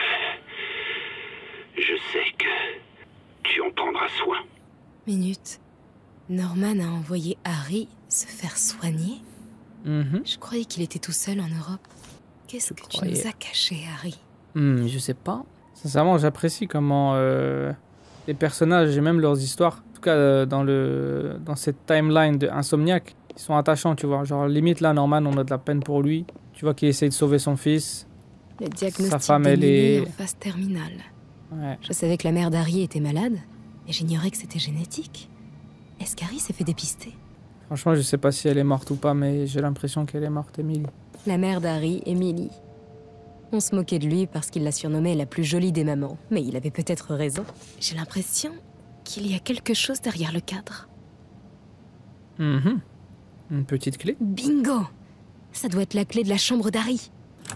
Je sais que tu en prendras soin. Minute. Norman a envoyé Harry se faire soigner? Mm-hmm. Je croyais qu'il était tout seul en Europe. Qu'est-ce que croyais. tu nous as caché, Harry? Hmm, je sais pas. Sincèrement, j'apprécie comment euh, les personnages et même leurs histoires, en tout cas euh, dans, le, dans cette timeline de Insomniac, ils sont attachants, tu vois. Genre, limite là, Norman, on a de la peine pour lui. Tu vois qu'il essaye de sauver son fils. Le diagnostic Sa femme, elle est... en phase terminale. Ouais. Je savais que la mère d'Harry était malade, mais j'ignorais que c'était génétique. Est-ce qu'Harry s'est fait dépister? Franchement, je sais pas si elle est morte ou pas, mais j'ai l'impression qu'elle est morte, Emily. La mère d'Harry, Emily. On se moquait de lui parce qu'il la surnommait la plus jolie des mamans, mais il avait peut-être raison. J'ai l'impression qu'il y a quelque chose derrière le cadre. Mm-hmm. Une petite clé. Bingo! Ça doit être la clé de la chambre d'Harry.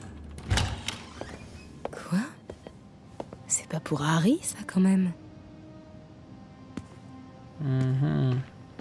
Quoi? C'est pas pour Harry, ça, quand même. Mm-hmm.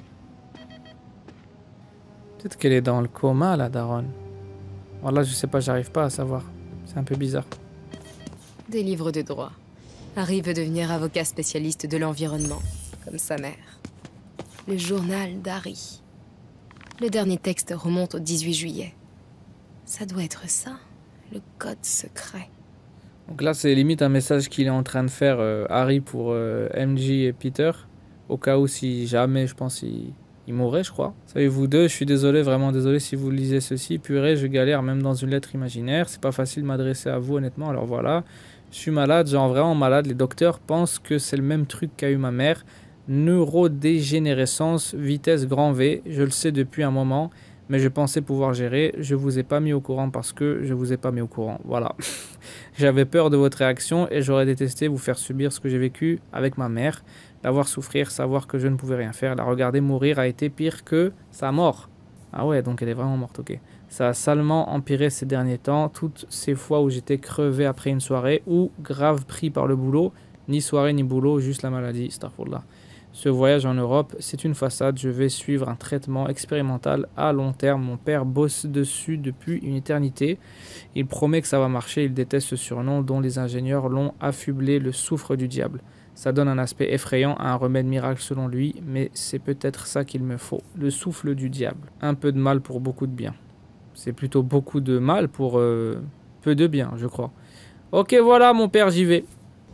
Peut-être qu'elle est dans le coma, la daronne. Voilà, je sais pas, j'arrive pas à savoir. C'est un peu bizarre. Des livres de droit. Harry veut devenir avocat spécialiste de l'environnement, comme sa mère. Le journal d'Harry. Le dernier texte remonte au dix-huit juillet. Ça doit être ça, le code secret. Donc là, c'est limite un message qu'il est en train de faire euh, Harry pour euh, M J et Peter. Au cas où, si jamais, je pense, il, il mourrait, je crois. Savez-vous deux, je suis désolé, vraiment désolé si vous lisez ceci. Purée, je galère même dans une lettre imaginaire. C'est pas facile de m'adresser à vous, honnêtement. Alors voilà, je suis malade, genre vraiment malade. Les docteurs pensent que c'est le même truc qu'a eu ma mère. Neurodégénérescence, vitesse grand V. Je le sais depuis un moment, mais je pensais pouvoir gérer. Je vous ai pas mis au courant parce que je vous ai pas mis au courant. Voilà. J'avais peur de votre réaction et j'aurais détesté vous faire subir ce que j'ai vécu avec ma mère. La voir souffrir, savoir que je ne pouvais rien faire. La regarder mourir a été pire que sa mort. Ah ouais, donc elle est vraiment morte, ok. Ça a salement empiré ces derniers temps. Toutes ces fois où j'étais crevé après une soirée ou grave pris par le boulot. Ni soirée ni boulot, juste la maladie. Astaghfirullah. Ce voyage en Europe, c'est une façade. Je vais suivre un traitement expérimental à long terme. Mon père bosse dessus depuis une éternité. Il promet que ça va marcher. Il déteste ce surnom dont les ingénieurs l'ont affublé, le souffle du diable. Ça donne un aspect effrayant à un remède miracle selon lui, mais c'est peut-être ça qu'il me faut. Le souffle du diable. Un peu de mal pour beaucoup de bien. C'est plutôt beaucoup de mal pour euh, peu de bien, je crois. Ok, voilà, mon père, j'y vais.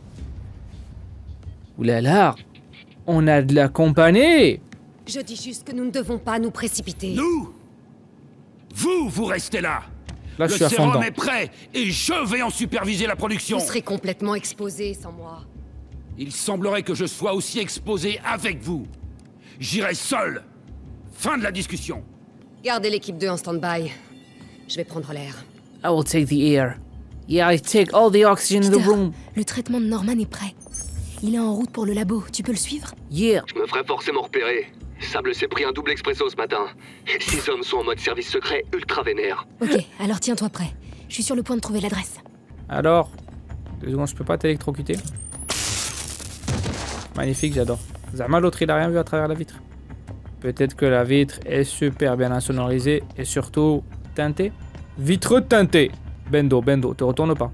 Oulala, on a de la compagnie. Je dis juste que nous ne devons pas nous précipiter. Nous? Vous, vous restez là. Là, je Le suis à fond sérum dedans. est prêt et je vais en superviser la production. Vous serez complètement exposé sans moi. Il semblerait que je sois aussi exposé avec vous. J'irai seul. Fin de la discussion. Gardez l'équipe deux en stand-by. Je vais prendre l'air. I will take the air. Yeah, I take all the oxygen in the Peter, room. le traitement de Norman est prêt. Il est en route pour le labo. Tu peux le suivre? Yeah. Je me ferai forcément repérer. Sable s'est pris un double expresso ce matin. Six hommes sont en mode service secret ultra vénère. Ok, alors tiens-toi prêt. Je suis sur le point de trouver l'adresse. Alors, deux secondes, je peux pas t'électrocuter. Magnifique, j'adore. Zama, l'autre, il a rien vu à travers la vitre. Peut-être que la vitre est super bien insonorisée et surtout teintée. Vitre teintée. Bendo, Bendo, te retourne pas.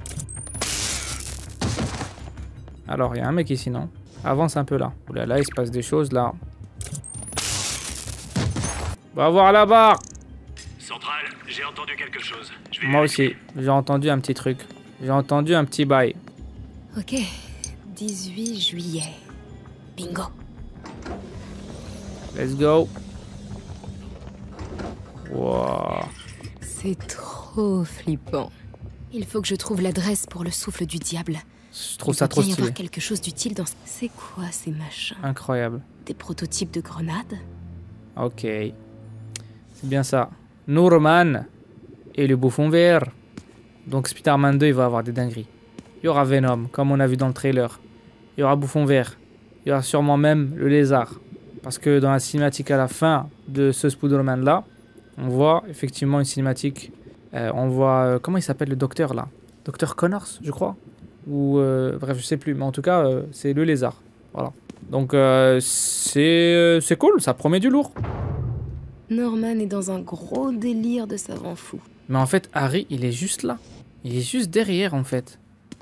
Alors, il y a un mec ici, non? Avance un peu là. Oula, là, il se passe des choses là. Va voir là-bas. Centrale, j'ai entendu quelque chose. Je vais Moi aussi, j'ai entendu un petit truc. J'ai entendu un petit bail. Ok, dix-huit juillet. Bingo. Let's go. Wow. C'est trop flippant. Il faut que je trouve l'adresse pour le souffle du diable. Je trouve Il ça doit trop bien y stylé. avoir quelque chose d'utile dans... C'est quoi ces machins? Incroyable. Des prototypes de grenades? Ok. C'est bien ça. Norman et le bouffon vert. Donc Spider-Man deux, il va avoir des dingueries. Il y aura Venom, comme on a vu dans le trailer. Il y aura bouffon vert. Il y aura sûrement même le lézard. Parce que dans la cinématique à la fin de ce Spider-Man là, on voit effectivement une cinématique. Euh, on voit... Euh, comment il s'appelle le docteur là? Docteur Connors, je crois. Ou... Euh, bref, je sais plus. Mais en tout cas, euh, c'est le lézard. Voilà. Donc euh, c'est euh, c'est cool, ça promet du lourd. Norman est dans un gros délire de savant fou. Mais en fait, Harry, il est juste là. Il est juste derrière, en fait.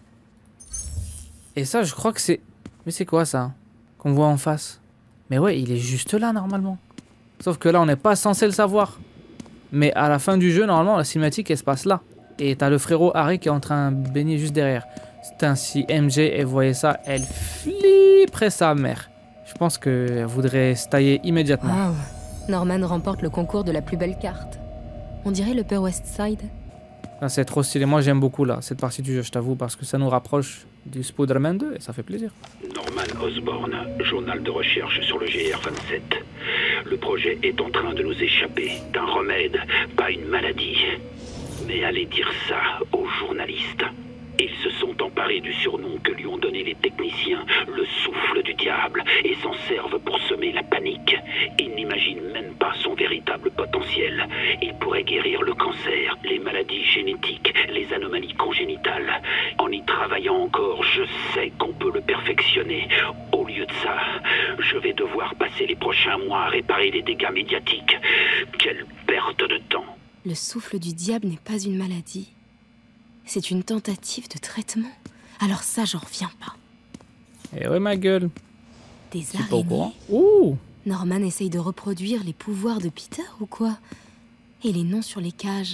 Et ça, je crois que c'est... Mais c'est quoi, ça? Qu'on voit en face? Mais ouais, il est juste là, normalement. Sauf que là, on n'est pas censé le savoir. Mais à la fin du jeu, normalement, la cinématique, elle se passe là. Et t'as le frérot Harry qui est en train de baigner juste derrière. Putain, si M J elle voyait ça, elle flipperait sa mère. Je pense qu'elle voudrait se tailler immédiatement. Wow. Norman remporte le concours de la plus belle carte. On dirait l'Upper West Side. Ah, c'est trop stylé. Moi, j'aime beaucoup là, cette partie du jeu, je t'avoue, parce que ça nous rapproche du Spider-Man deux et ça fait plaisir. Norman Osborn, journal de recherche sur le G R vingt-sept. Le projet est en train de nous échapper d'un remède, pas une maladie. Mais allez dire ça aux journalistes. Ils se sont emparés du surnom que lui ont donné les techniciens, le souffle du diable, et s'en servent pour semer la panique. Ils n'imaginent même pas son véritable potentiel. Il pourrait guérir le cancer, les maladies génétiques, les anomalies congénitales. En y travaillant encore, je sais qu'on peut le perfectionner. Au lieu de ça, je vais devoir passer les prochains mois à réparer les dégâts médiatiques. Quelle perte de temps! Le souffle du diable n'est pas une maladie. C'est une tentative de traitement. Alors ça, j'en reviens pas. Eh ouais, ma gueule. Des C'est pas au araignées. courant. Ouh! Norman essaye de reproduire les pouvoirs de Peter ou quoi? Et les noms sur les cages?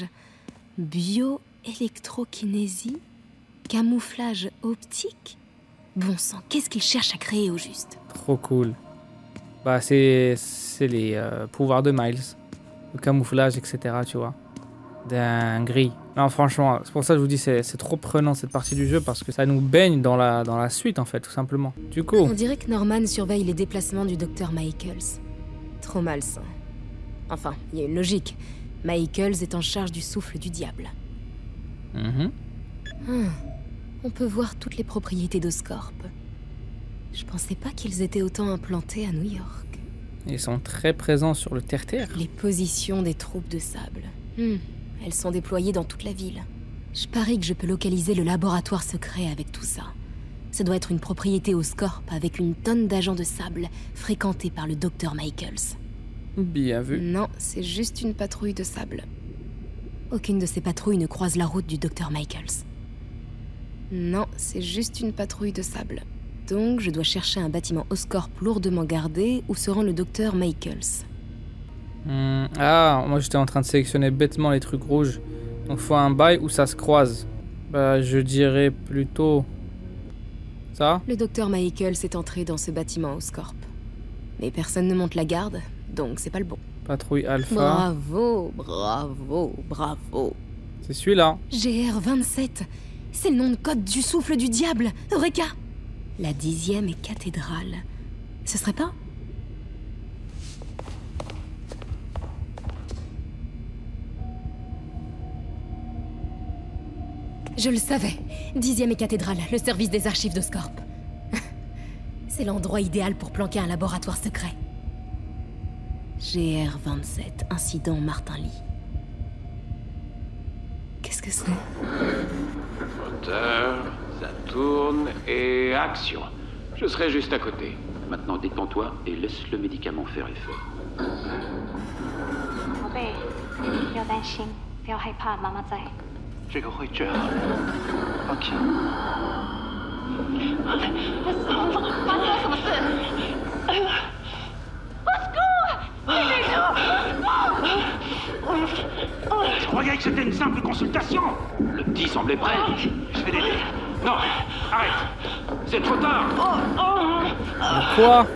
Bio-électrokinésie? Camouflage optique? Bon sang, qu'est-ce qu'il cherche à créer au juste? Trop cool. Bah, c'est c'est les euh, pouvoirs de Miles. Le camouflage, et cetera, tu vois. Dinguerie. Non, franchement, c'est pour ça que je vous dis, c'est c'est trop prenant cette partie du jeu parce que ça nous baigne dans la, dans la suite, en fait, tout simplement. Du coup... On dirait que Norman surveille les déplacements du docteur Michaels. Trop malsain. Enfin, il y a une logique. Michaels est en charge du souffle du diable. Mhm. Hum, On peut voir toutes les propriétés d'Oscorp. Je pensais pas qu'ils étaient autant implantés à New York. Ils sont très présents sur le terre-terre. Les positions des troupes de sable. Hmm, Elles sont déployées dans toute la ville. Je parie que je peux localiser le laboratoire secret avec tout ça. Ça doit être une propriété Oscorp avec une tonne d'agents de sable fréquentés par le docteur Michaels. Bien vu. Non, c'est juste une patrouille de sable. Aucune de ces patrouilles ne croise la route du docteur Michaels. Non, c'est juste une patrouille de sable. Donc, je dois chercher un bâtiment Oscorp lourdement gardé où se rend le docteur Michaels. Hmm, Ah, moi j'étais en train de sélectionner bêtement les trucs rouges. Donc faut un bail où ça se croise. Bah, je dirais plutôt... ça. Le docteur Michaels est entré dans ce bâtiment Oscorp. Mais personne ne monte la garde, donc c'est pas le bon. Patrouille Alpha. Bravo, bravo, bravo. C'est celui-là. G R vingt-sept, c'est le nom de code du souffle du diable. Eureka! La dixième est cathédrale. Ce serait pas? Je le savais. Dixième et cathédrale, le service des archives d'Oscorp. C'est l'endroit idéal pour planquer un laboratoire secret. G R vingt-sept, incident Martin Lee. Qu'est-ce que c'est? Moteur, ça tourne et action. Je serai juste à côté. Maintenant détends-toi et laisse le médicament faire effet. 宝贝，不要担心，不要害怕，妈妈在。 这个会治好的，放心。 发生了什么事？哎呀 Je croyais que c'était une simple consultation. Le petit semblait prêt. Je vais l'aider. Non, arrête. C'est trop tard. Quoi?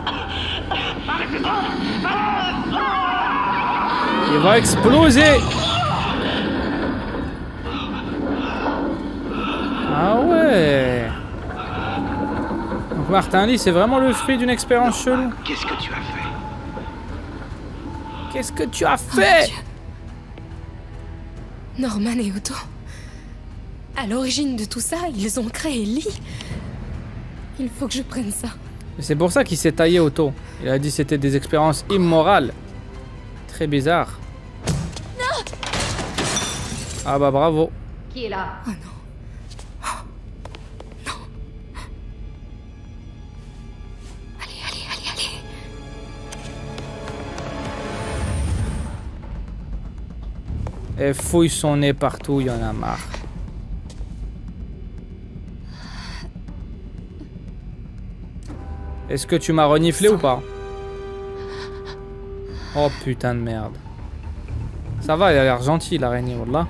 Il va exploser. Ah ouais. Donc Martin Lee, c'est vraiment le fruit d'une expérience chelou. Qu'est-ce que tu as fait? Qu'est-ce que tu as fait? Norman et Otto. À l'origine de tout ça, ils ont créé Lee. Il faut que je prenne ça. C'est pour ça qu'il s'est taillé Otto. Il a dit que c'était des expériences immorales. Très bizarre. Non! Ah bah bravo. Qui est là? Oh non. Elle fouille son nez partout, il y en a marre. Est-ce que tu m'as reniflé ou pas? Oh putain de merde. Ça Ça va, il a l'air gentil l'araignée, wallah.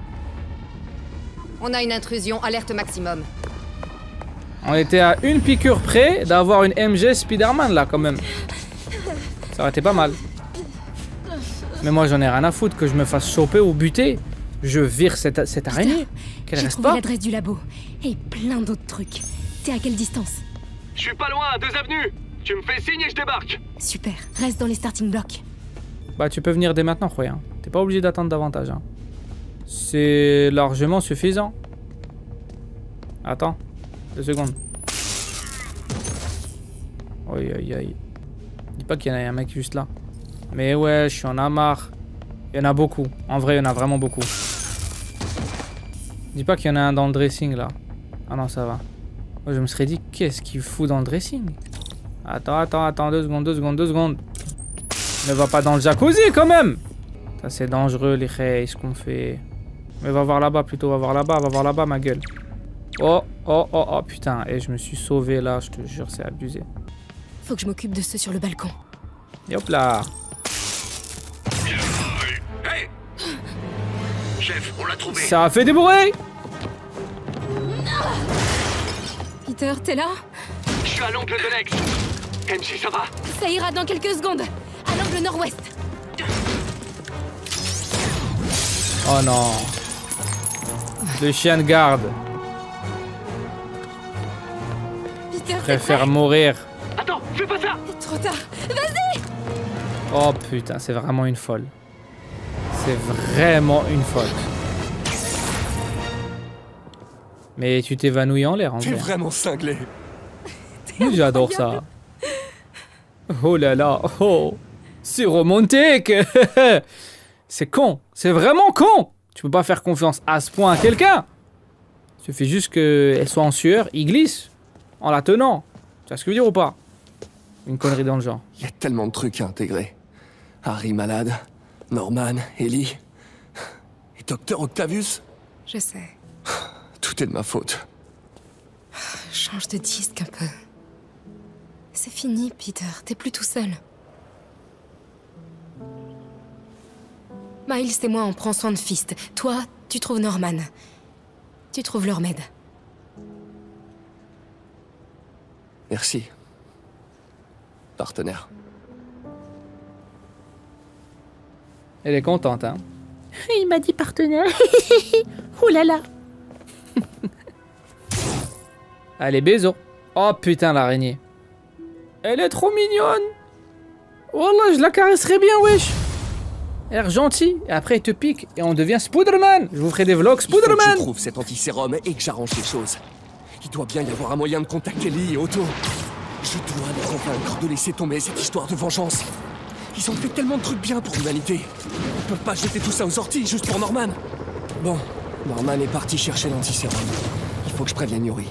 On a une intrusion, alerte maximum. On était à une piqûre près d'avoir une M G Spider-Man là quand même. Ça aurait été pas mal. Mais moi j'en ai rien à foutre que je me fasse choper ou buter. Je vire cette, cette araignée. Qu'elle J'ai reste trouvé pas. l'adresse du labo. Et plein d'autres trucs. T'es à quelle distance? Je suis pas loin, à deux avenues. Tu me fais signe et je débarque. Super, reste dans les starting blocks. Bah tu peux venir dès maintenant, croyez. Hein. T'es pas obligé d'attendre davantage. Hein. C'est largement suffisant. Attends. Deux secondes. Aïe aïe aïe. Dis pas qu'il y en a un mec juste là. Mais ouais, je suis en a marre. Il y en a beaucoup. En vrai, il y en a vraiment beaucoup. Dis pas qu'il y en a un dans le dressing là. Ah non, ça va. Moi, je me serais dit, qu'est-ce qu'il fout dans le dressing? Attends, attends, attends, deux secondes, deux secondes, deux secondes. Ne va pas dans le jacuzzi quand même. Ça c'est dangereux les reis, ce qu'on fait. Mais va voir là-bas plutôt, va voir là-bas, va voir là-bas ma gueule. Oh, oh, oh, oh, putain. Et je me suis sauvé là, je te jure, c'est abusé. Faut que je m'occupe de ceux sur le balcon. Et hop là. Hey Chef, on l'a trouvé. Ça a fait des bruits. Peter, t'es là? Je suis à l'angle de l'ex. M J, ça va? Ça ira dans quelques secondes. À l'angle nord-ouest. Oh non. Le chien de garde. Peter, Préfère mourir. Attends, fais pas ça! Trop tard. Vas-y! Oh putain, c'est vraiment une folle. C'est vraiment une folle. Mais tu t'évanouis en l'air en T'es vrai. vraiment cinglé. J'adore ça. Oh là là, oh. C'est romantique. C'est con. C'est vraiment con. Tu peux pas faire confiance à ce point à quelqu'un. Il suffit juste qu'elle soit en sueur, il glisse en la tenant. Tu vois ce que je veux dire ou pas? Une connerie dans le genre. Il y a tellement de trucs à intégrer. Harry malade, Norman, Ellie, et Docteur Octavius. Je sais. Tout est de ma faute. Change de disque un peu. C'est fini, Peter. T'es plus tout seul. Miles et moi, on prend soin de Fist. Toi, tu trouves Norman. Tu trouves leur remède. Merci. Partenaire. Elle est contente, hein. Il m'a dit partenaire. Ouh là là. Allez, bisous. Oh putain, l'araignée. Elle est trop mignonne. Wallah, je la caresserais bien, wesh. Elle a l'air gentille. Et après, elle te pique. Et on devient Spider-Man. Je vous ferai des vlogs Spider-Man. Il faut que je trouve cet antisérum et que j'arrange les choses. Il doit bien y avoir un moyen de contacter Lee et Otto. Je dois les convaincre de laisser tomber cette histoire de vengeance. Ils ont fait tellement de trucs bien pour l'humanité. Ils peuvent pas jeter tout ça aux orties juste pour Norman. Bon, Norman est parti chercher l'antisérum. Il faut que je prévienne Yuri.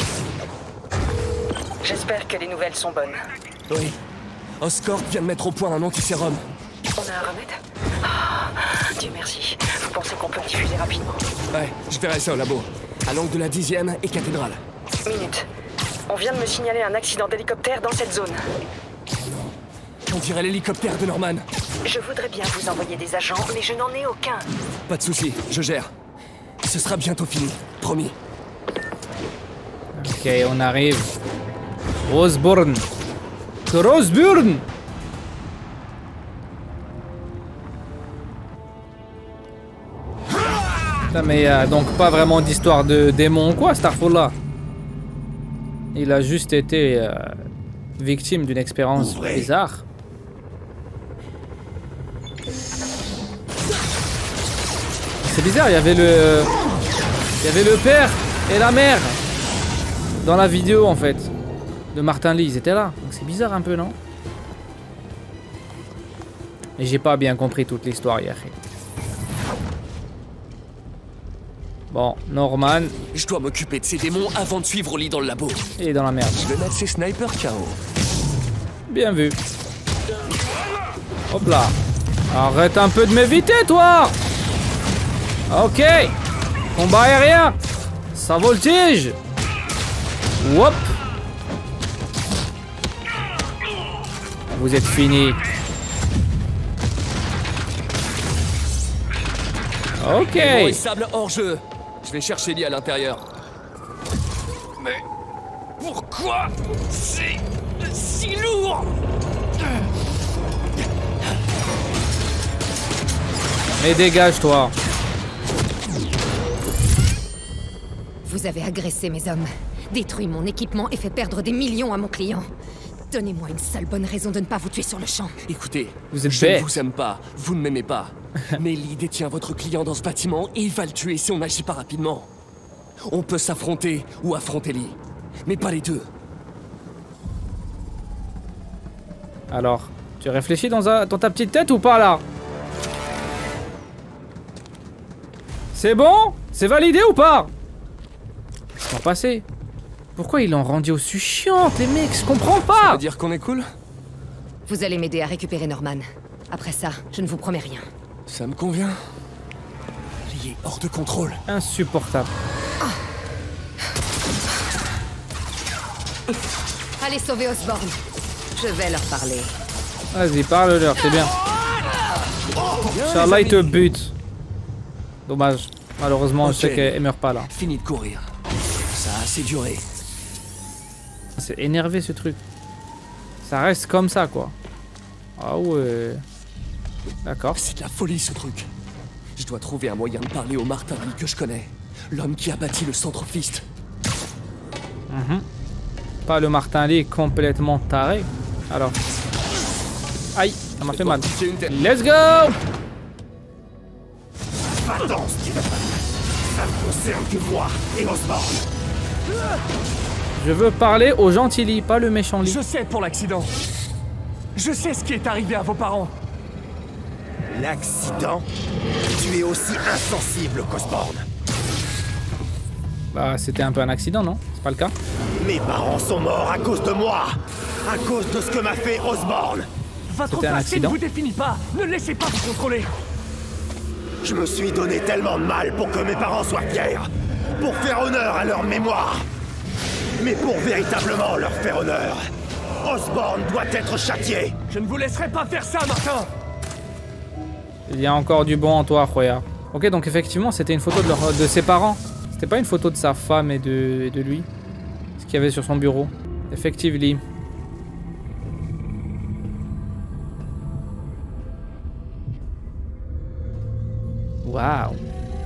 J'espère que les nouvelles sont bonnes. Oui. Oscorp vient de mettre au point un antisérum. On a un remède? Oh, Dieu merci. Vous pensez qu'on peut le diffuser rapidement? Ouais, je verrai ça au labo. À l'angle de la dixième et cathédrale. Minute. On vient de me signaler un accident d'hélicoptère dans cette zone. On dirait l'hélicoptère de Norman. Je voudrais bien vous envoyer des agents, mais je n'en ai aucun. Pas de soucis, je gère. Ce sera bientôt fini, promis. Ok, on arrive. Osborn. Osborn. Putain, mais il a donc pas vraiment d'histoire de démon ou quoi, Starfall là. Il a juste été euh, victime d'une expérience bizarre. C'est bizarre, il y avait le... Il y avait le père et la mère dans la vidéo en fait de Martin Lee, ils étaient là. Donc c'est bizarre un peu, non? Et j'ai pas bien compris toute l'histoire hier. Bon, Norman. Je dois m'occuper de ces démons avant de suivre Lee dans le labo. Il est dans la merde. Je vais mettre ces snipers K O. Bien vu. Hop là. Arrête un peu de m'éviter, toi. Ok. Combat aérien. Ça voltige. Whoop. Vous êtes fini. Ok. Et Sable hors jeu. Je vais chercher Lee à l'intérieur. Mais pourquoi c'est si lourd? Mais dégage-toi. Vous avez agressé mes hommes, détruit mon équipement et fait perdre des millions à mon client. Donnez-moi une seule bonne raison de ne pas vous tuer sur le champ. Écoutez, vous êtes je bête. ne vous aime pas, vous ne m'aimez pas. Mais Lee détient votre client dans ce bâtiment et il va le tuer si on n'agit pas rapidement. On peut s'affronter ou affronter Lee, mais pas les deux. Alors, tu réfléchis dans, un, dans ta petite tête ou pas là? C'est bon? C'est validé ou pas? Ils sont passés. Pourquoi ils l'ont rendu aussi chiante, les mecs? Je comprends pas. Ça veut dire qu'on est cool? Vous allez m'aider à récupérer Norman. Après ça, je ne vous promets rien. Ça me convient. Lee est hors de contrôle. Insupportable. Ah. Allez sauver Osborn. Je vais leur parler. Vas-y, parle-leur, c'est bien. Inch'Allah, il te bute. Dommage. Malheureusement, okay. Je sais qu'elle meurt pas là. Fini de courir. Ça a assez duré. C'est énervé ce truc. Ça reste comme ça, quoi. Ah ouais. D'accord. C'est de la folie ce truc. Je dois trouver un moyen de parler au Martin Lee que je connais. L'homme qui a bâti le centre Fist. Mm-hmm. Pas le Martin Lee complètement taré. Alors. Aïe, ça m'a fait mal. Let's go! Va-t'en, Steven. Ça me concerne que moi et Osborn. Je veux parler au gentil Lee, pas le méchant Lee. Je sais pour l'accident. Je sais ce qui est arrivé à vos parents. L'accident? Tu es aussi insensible qu'Osborn. Bah, c'était un peu un accident, non? C'est pas le cas? Mes parents sont morts à cause de moi. À cause de ce que m'a fait Osborn. Votre passé ne vous définit pas. Ne laissez pas vous contrôler. Je me suis donné tellement de mal pour que mes parents soient fiers. Pour faire honneur à leur mémoire. Mais pour véritablement leur faire honneur, Osborn doit être châtié. Je ne vous laisserai pas faire ça, Martin. Il y a encore du bon en toi, Roya. Ok, donc effectivement, c'était une photo de, leur, de ses parents. C'était pas une photo de sa femme et de, et de lui. Ce qu'il y avait sur son bureau. Effectivement. Waouh.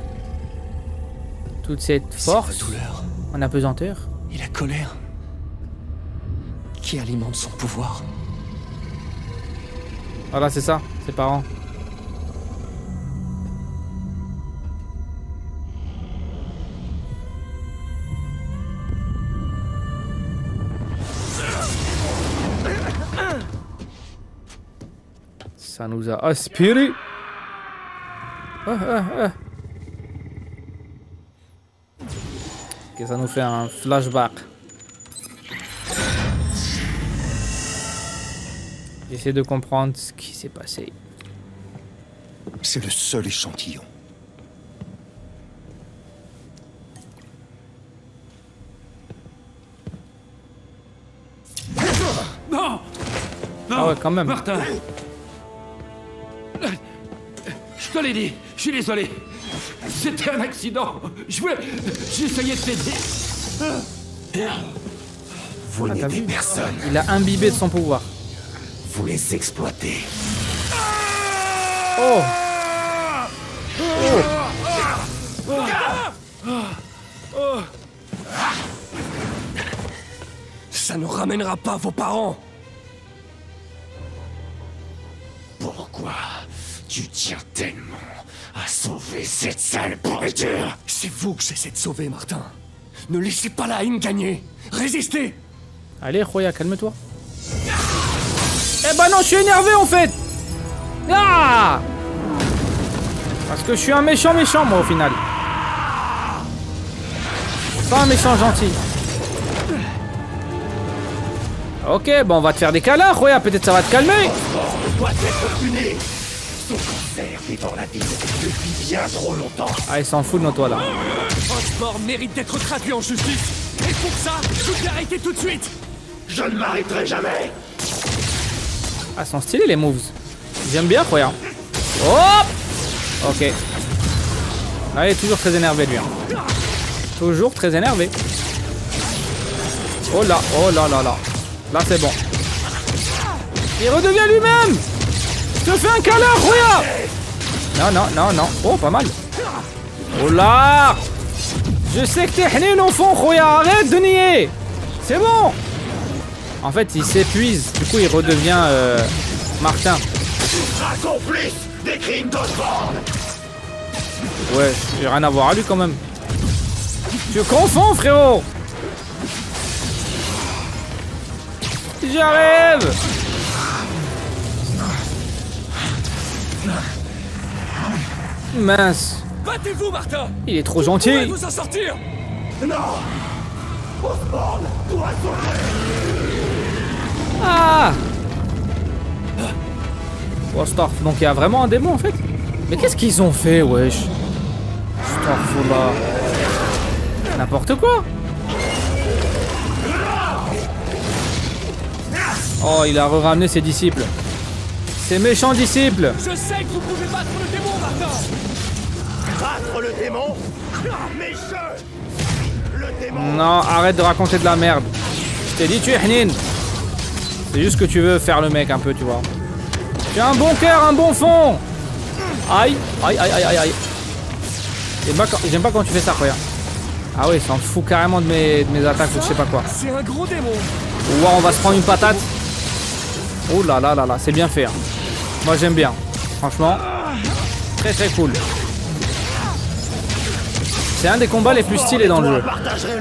Toute cette force en apesanteur. Et la colère qui alimente son pouvoir. Voilà, c'est ça, ses parents. Ça nous a aspiré. Ah, ah, ah. Ok, ça nous fait un flashback. J'essaie de comprendre ce qui s'est passé. C'est le seul échantillon. Non! Non! Ah ouais, quand même. Martin! Je te l'ai dit, je suis désolé. C'était un accident. Je voulais... J'essayais de t'aider. Vous ah, n'aidez personne. Il a imbibé de son pouvoir. Vous les exploitez. Oh! Oh! Ça ne ramènera pas vos parents. Pourquoi tu tiens tellement à sauver cette sale pourriture? C'est vous que j'essaie de sauver, Martin. Ne laissez pas la haine gagner. Résistez. Allez, Roya, calme-toi. Eh ben non, je suis énervé en fait. Ah! Parce que je suis un méchant méchant, moi, au final. Pas un méchant gentil. Ok, bon, on va te faire des câlins, Roya. Peut-être ça va te calmer. Doit être puni. Son cancer vit dans la ville depuis bien trop longtemps. Ah, il s'en fout de nos toits là. Osborn mérite d'être traduit en justice. Et pour ça, je vais arrêter tout de suite. Je ne m'arrêterai jamais. Ah, sont stylés les moves. J'aime bien, Roya. Hop! Ok. Ah, il est toujours très énervé lui. Hein. Toujours très énervé. Oh là, oh là là là. Là c'est bon. Il redevient lui-même. Je te fais un câlin, Rouya. Non, non, non, non. Oh, pas mal. Oh là. Je sais que t'es hnin au fond, Rouya. Arrête de nier. C'est bon. En fait, il s'épuise. Du coup, il redevient euh, Martin. Complice des crimes d'Osborn. Ouais, j'ai rien à voir à lui quand même. Tu confonds, frérot. J'arrive. Mince. Battez-vous, Martin. Il est trop gentil. Vous en sortir. Non. Osborn doit sauver. Ah. Oh, Starf. Donc il y a vraiment un démon en fait. Mais qu'est-ce qu'ils ont fait, wesh? Starfullah. N'importe quoi. Oh, il a ramené ses disciples. Ses méchants disciples. Je sais que vous pouvez battre le démon, Martin. Battre le démon? Mais je... Le démon... Non, arrête de raconter de la merde. Je t'ai dit, tu es hnin. C'est juste que tu veux faire le mec un peu, tu vois. Tu as un bon cœur, un bon fond. Aïe, aïe, aïe, aïe, aïe, aïe. J'aime pas quand tu fais ça, regarde. Ah oui, il s'en fout carrément de mes, de mes attaques ou je sais pas quoi. C'est un gros démon. Ouah, on va se prendre une patate. Oh là là là là, c'est bien fait. Hein. Moi j'aime bien. Franchement, très très cool. C'est un des combats les plus stylés dans le jeu.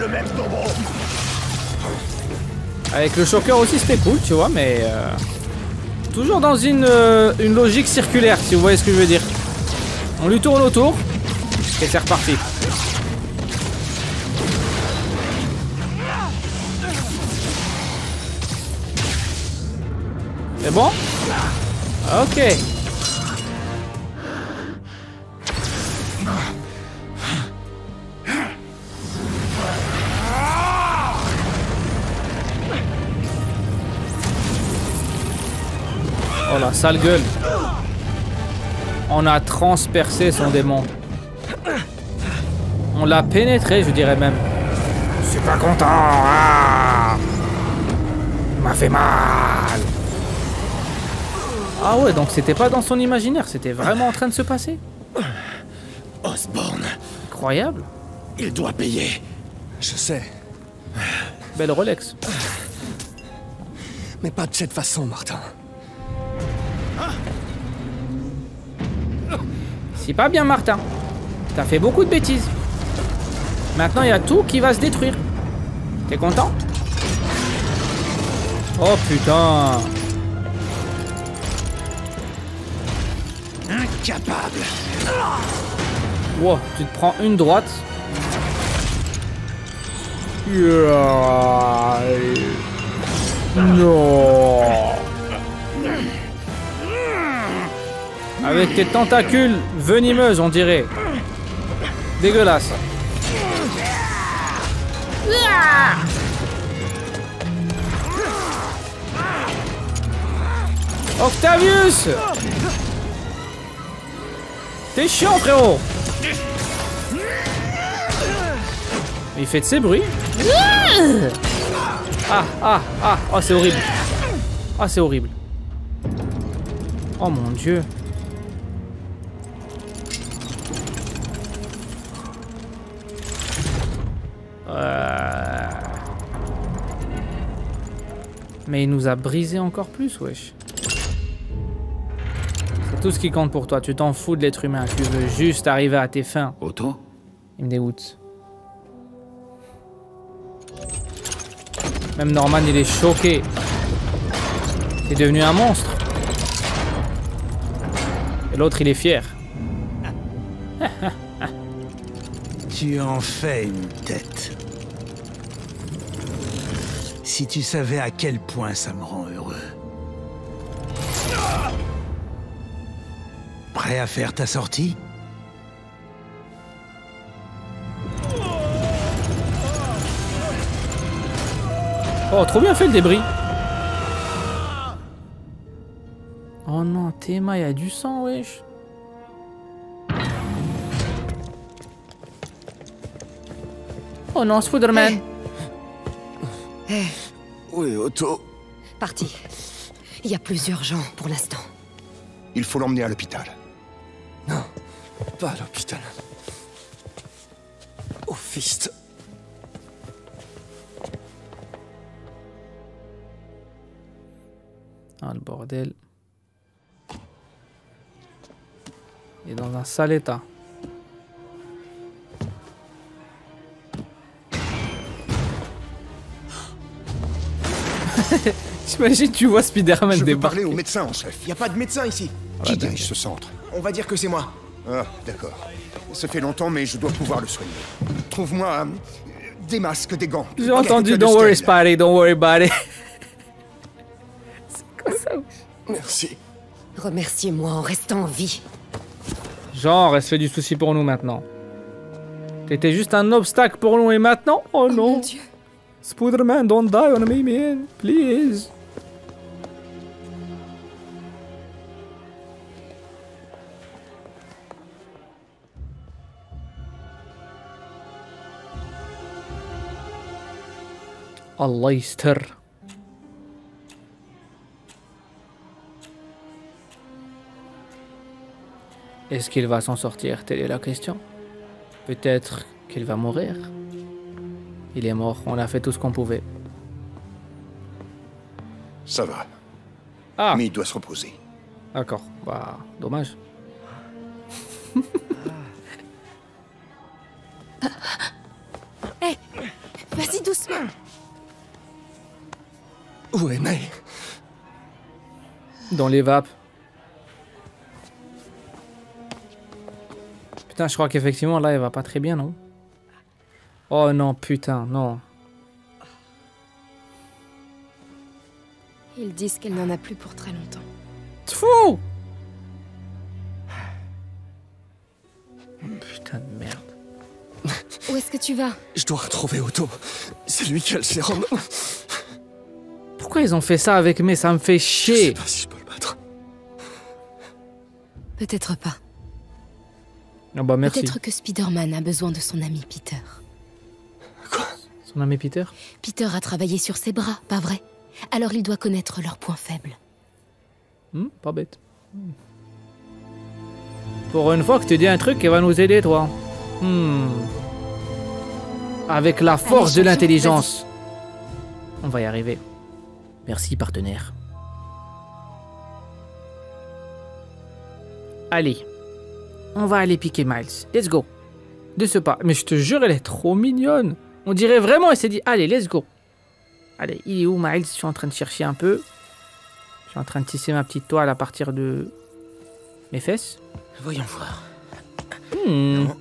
Avec le choker aussi c'était cool, tu vois, mais euh, toujours dans une, euh, une logique circulaire, si vous voyez ce que je veux dire. On lui tourne autour et c'est reparti. C'est bon? Ok. Oh la sale gueule. On a transpercé son démon. On l'a pénétré, je dirais même. Je suis pas content. Ah, il m'a fait mal. Ah ouais, donc c'était pas dans son imaginaire, c'était vraiment en train de se passer. Osborn. Incroyable. Il doit payer. Je sais. Belle Rolex. Mais pas de cette façon, Martin. C'est pas bien, Martin. T'as fait beaucoup de bêtises. Maintenant, il y a tout qui va se détruire. T'es content? Oh putain. Incapable. Wow, tu te prends une droite. Yeah. Non. Avec tes tentacules venimeuses, on dirait. Dégueulasse. Octavius! T'es chiant, frérot! Il fait de ces bruits. Ah, ah, ah, oh, c'est horrible. Ah, c'est horrible. Oh mon dieu. Euh... Mais il nous a brisé encore plus, wesh. C'est tout ce qui compte pour toi. Tu t'en fous de l'être humain. Tu veux juste arriver à tes fins. Autant? Il me dégoûte. Même Norman, il est choqué. T'es devenu un monstre. Et l'autre, il est fier. Tu en fais une tête. Si tu savais à quel point ça me rend heureux. Prêt à faire ta sortie? Oh, trop bien fait le débris. Oh non, Théma, il y a du sang, wesh. Oh non, Spider-Man. Hey. Oui, Otto. Parti. Il y a plus urgent pour l'instant. Il faut l'emmener à l'hôpital. Non, pas à l'hôpital. Au fist. Ah, le bordel. Il est dans un sale état. J'imagine tu vois Spider-Man Je débarquer. veux parler au médecin en chef. Y a pas de médecin ici. Qui dirige ce centre? On va dire que c'est moi. Ah, d'accord. Ça fait longtemps, mais je dois pouvoir le soigner. Trouve-moi euh, des masques, des gants. J'ai entendu Don't worry Spidey, don't worry about it. C'est quoi ça? Merci. Remerciez-moi en restant en vie. Genre, elle se fait du souci pour nous maintenant. T'étais juste un obstacle pour nous et maintenant? Oh, oh non. Mon Dieu. Spider-Man, don't die on me, man. Please. Allah يستر. Est-ce qu'il va s'en sortir? Telle est la question. Peut-être qu'il va mourir. Il est mort, on a fait tout ce qu'on pouvait. Ça va. Ah. Mais il doit se reposer. D'accord, bah, dommage. Hé, hey, vas-y doucement. Où est May? Dans les vapes. Putain, je crois qu'effectivement, là, il va pas très bien, non? Oh non, putain, non. Ils disent qu'elle n'en a plus pour très longtemps. Fou! Putain de merde. Où est-ce que tu vas? Je dois retrouver Otto. C'est lui qui a le sérum. Pourquoi ils ont fait ça avec moi? Ça me fait chier. Je sais pas si je peux le battre. Peut-être pas. Oh bah merci. Peut-être que Spider-Man a besoin de son ami Peter. Quoi? Son ami Peter? Peter a travaillé sur ses bras, pas vrai? Alors il doit connaître leurs points faibles. Hmm, pas bête. Pour une fois que tu dis un truc qui va nous aider, toi. Hmm. Avec la force Allez, de l'intelligence. On va y arriver. Merci, partenaire. Allez. On va aller piquer Miles. Let's go. De ce pas. Mais je te jure, elle est trop mignonne. On dirait vraiment, elle s'est dit, allez, let's go. Allez, il est où, Miles? Je suis en train de chercher un peu. Je suis en train de tisser ma petite toile à partir de mes fesses. Voyons voir. Hmm. Non.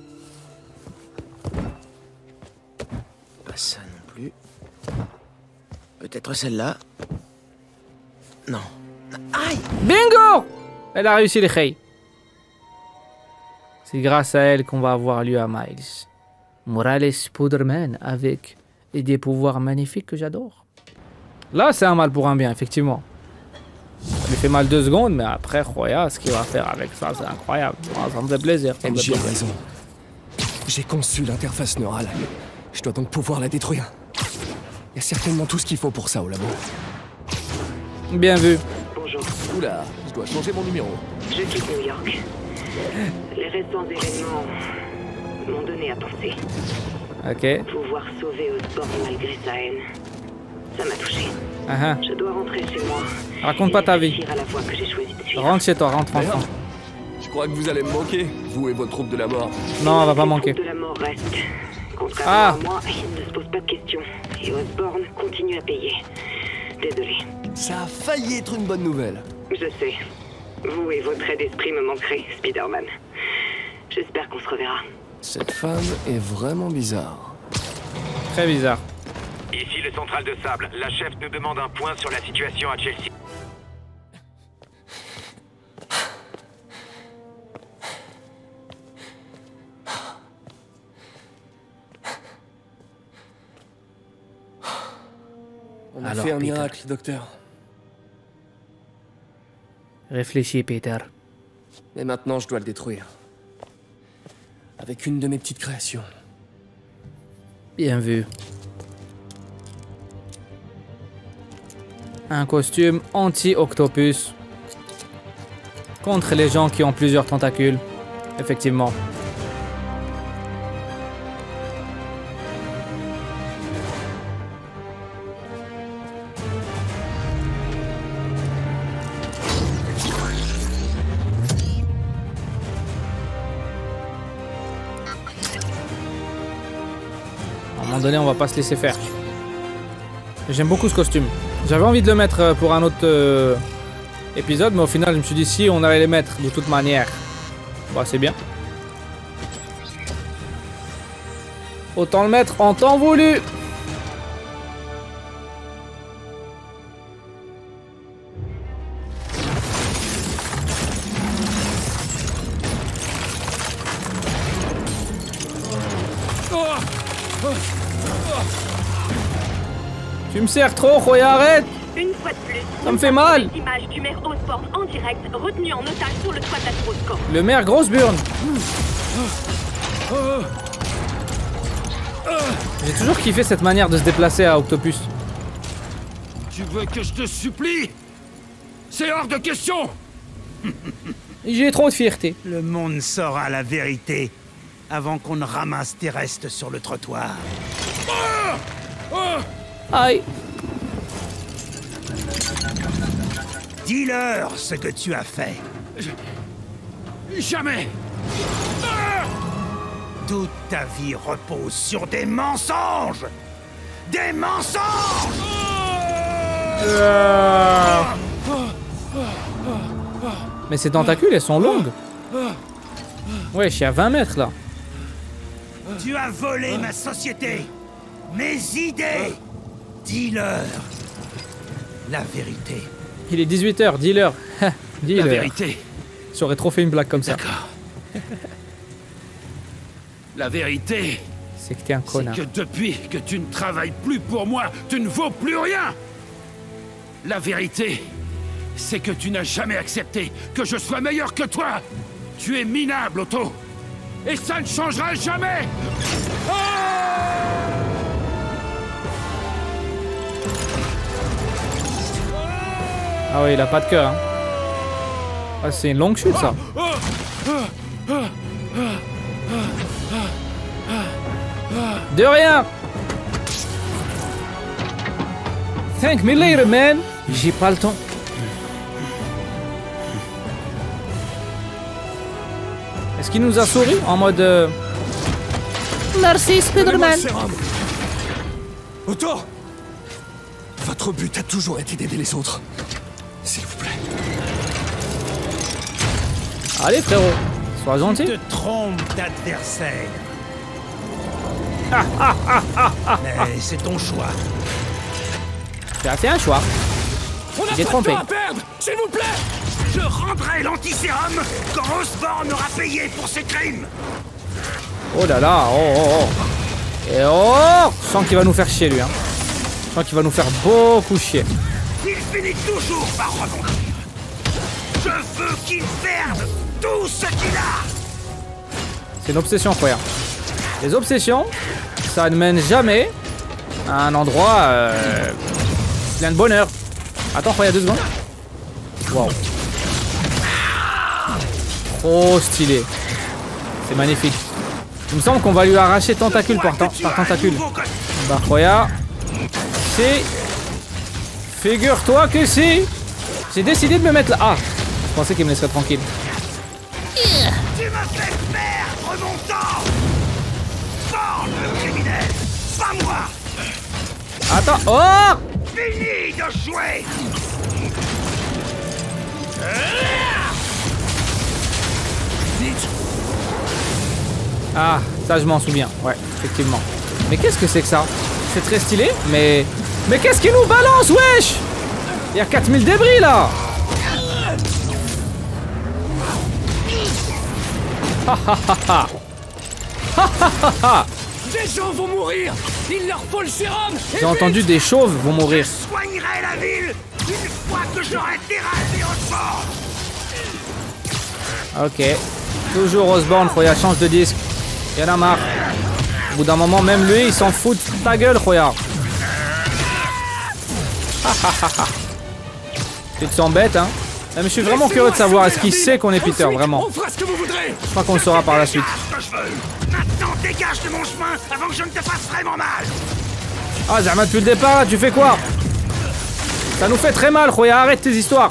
Pas ça non plus. Peut-être celle-là. Non. Aïe! Bingo! Elle a réussi les khay. C'est grâce à elle qu'on va avoir lieu à Miles. Morales Spider-Man avec des pouvoirs magnifiques que j'adore. Là, c'est un mal pour un bien, effectivement. Ça lui fait mal deux secondes, mais après, Roya, ce qu'il va faire avec ça, c'est incroyable. Ah, ça me fait plaisir. Ça me fait J'ai plaisir. raison. J'ai conçu l'interface neurale. Je dois donc pouvoir la détruire. Il y a certainement tout ce qu'il faut pour ça au labo. Bien vu. Bonjour. Oula, je dois changer mon numéro. Je quitte New York. Les récents événements m'ont donné à penser. Ok. Pouvoir sauver Osborn malgré sa haine. Ça m'a touché. Uh -huh. Je dois rentrer chez moi. Raconte pas ta vie. À la voie que j'ai choisi de suivre. Rentre chez toi, rentre, rentre. rentre. Je crois que vous allez me manquer, vous et votre troupe de la mort. Non, on va pas manquer. De la mort reste. Contrairement Ah. à moi, il ne se pose pas de questions. Et Osborn continue à payer. Désolé. Ça a failli être une bonne nouvelle. Je sais. Vous et vos traits d'esprit me manquerez, Spider-Man. J'espère qu'on se reverra. Cette femme est vraiment bizarre. Très bizarre. Ici le central de Sable. La chef nous demande un point sur la situation à Chelsea. On a Alors, fait un Peter. miracle, docteur. Réfléchis, Peter. Mais maintenant, je dois le détruire. Avec une de mes petites créations. Bien vu. Un costume anti-octopus. Contre les gens qui ont plusieurs tentacules. Effectivement. À un moment donné, on va pas se laisser faire. J'aime beaucoup ce costume. J'avais envie de le mettre pour un autre euh, épisode, mais au final, je me suis dit si on allait les mettre de toute manière. Bah, c'est bien. Autant le mettre en temps voulu. Tu me sers trop, Roya, arrête! Une fois de plus, ça me fait mal! L'image du maire Osborn en direct, retenu en otage sur le toit de la tour Oscorp. Le maire Grossburn! J'ai toujours kiffé cette manière de se déplacer à Octopus. Tu veux que je te supplie? C'est hors de question! J'ai trop de fierté. Le monde saura la vérité avant qu'on ne ramasse tes restes sur le trottoir. Aïe. Dis-leur ce que tu as fait. Je... Jamais. Toute ta vie repose sur des mensonges. Des mensonges. Euh... Mais ces tentacules, elles sont longues. Ouais, je suis à vingt mètres là. Tu as volé ma société, mes idées. Dis-leur la vérité. Il est dix-huit heures, dis-leur. Dis-leur. La vérité. J'aurais trop fait une blague comme ça. D'accord. La vérité, c'est que t'es un connard. C'est que depuis que tu ne travailles plus pour moi, tu ne vaux plus rien. La vérité, c'est que tu n'as jamais accepté que je sois meilleur que toi. Tu es minable, Otto. Et ça ne changera jamais. Oh! Ah oui, il a pas de cœur. Hein. Ah, c'est une longue chute, ça. De rien. Thank me later, man. J'ai pas le temps. Est-ce qu'il nous a souri en mode... Euh... Merci, Spider-Man. Otto, votre but a toujours été d'aider les autres. S'il vous plaît. Allez, frérot. Sois gentil. Tu te trompes d'adversaire. Ah, ah, ah, ah, ah, Mais c'est ton choix. Tu as fait un choix. J'ai trompé. À perdre, s'il vous plaît. Je rendrai l'antisérum quand Osborn aura payé pour ses crimes. Oh là là, oh oh oh. Et oh, je sens qu'il va nous faire chier, lui. Hein. Je sens qu'il va nous faire beaucoup chier. Il finit toujours par rebondir. Je veux qu'il perde tout ce qu'il a. C'est une obsession, frère. Les obsessions, ça ne mène jamais à un endroit euh, plein de bonheur. Attends, il y a deux secondes. Waouh. Trop stylé. C'est magnifique. Il me semble qu'on va lui arracher tentacule par, par tentacule. Bah, Roya. C'est... Figure-toi que si. J'ai décidé de me mettre là. Ah, je pensais qu'il me laisserait tranquille. Yeah. Tu m'as fait perdre mon temps. Born, le criminel, pas moi. Attends, oh. Fini de jouer. Ah, ça je m'en souviens, ouais, effectivement. Mais qu'est-ce que c'est que ça? C'est très stylé, mais... Mais qu'est-ce qu'il nous balance, wesh? Il y a quatre mille débris, là. Ha ha ha ha. Ha ha ha ha. Des gens vont mourir. Il leur faut le sérum. J'ai entendu des chauves vont mourir. Je soignerai la ville une fois que j'aurai terrassé Osborn. Ok. Toujours Osborn, faut y a change de disque. Y'en a marre. Au bout d'un moment, même lui, il s'en fout de ta gueule, regarde. Tu te sens bête, hein. Mais je suis vraiment curieux de savoir, est-ce qu'il sait qu'on est Peter, vraiment. Je crois qu'on le saura par la suite. Maintenant, dégage de mon chemin avant que je ne te fasse vraiment mal. Ah, Zama, depuis le départ, là, tu fais quoi? Ça nous fait très mal, Khoya, arrête tes histoires.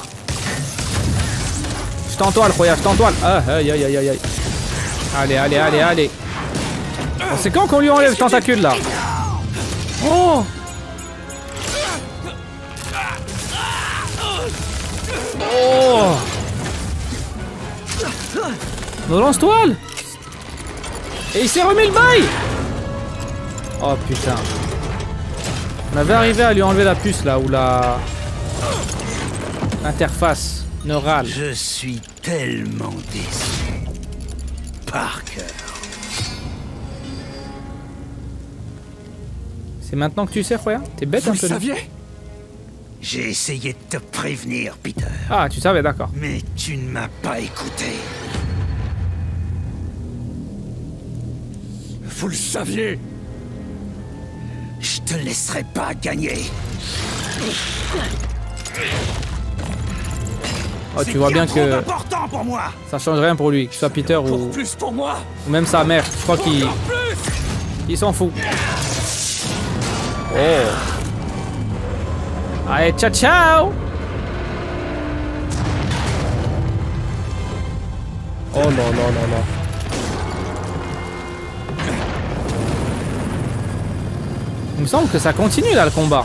Je t'entoile, Khoya, je t'entoile. Ah, aïe, aïe, aïe, aïe. Allez, allez, allez, allez. Bon, c'est quand qu'on lui enlève le tentacule, là? Oh! Oh! Nos lance-toiles! Et il s'est remis le bail! Oh putain. On avait arrivé à lui enlever la puce là, ou la... L'interface neurale. Je suis tellement déçu. Parker. C'est maintenant que tu sais, Khoya? T'es bête Vous un peu. le saviez? J'ai essayé de te prévenir, Peter. Ah, tu savais, d'accord. Mais tu ne m'as pas écouté. Vous le saviez? Je te laisserai pas gagner. Oh, tu vois bien que important pour moi. ça change rien pour lui, que ce soit Peter ou... Plus pour moi. ou même sa mère. Je crois qu'il il s'en fout. Oh. Allez, ciao ciao. Oh là là là là. Il me semble que ça continue là le combat.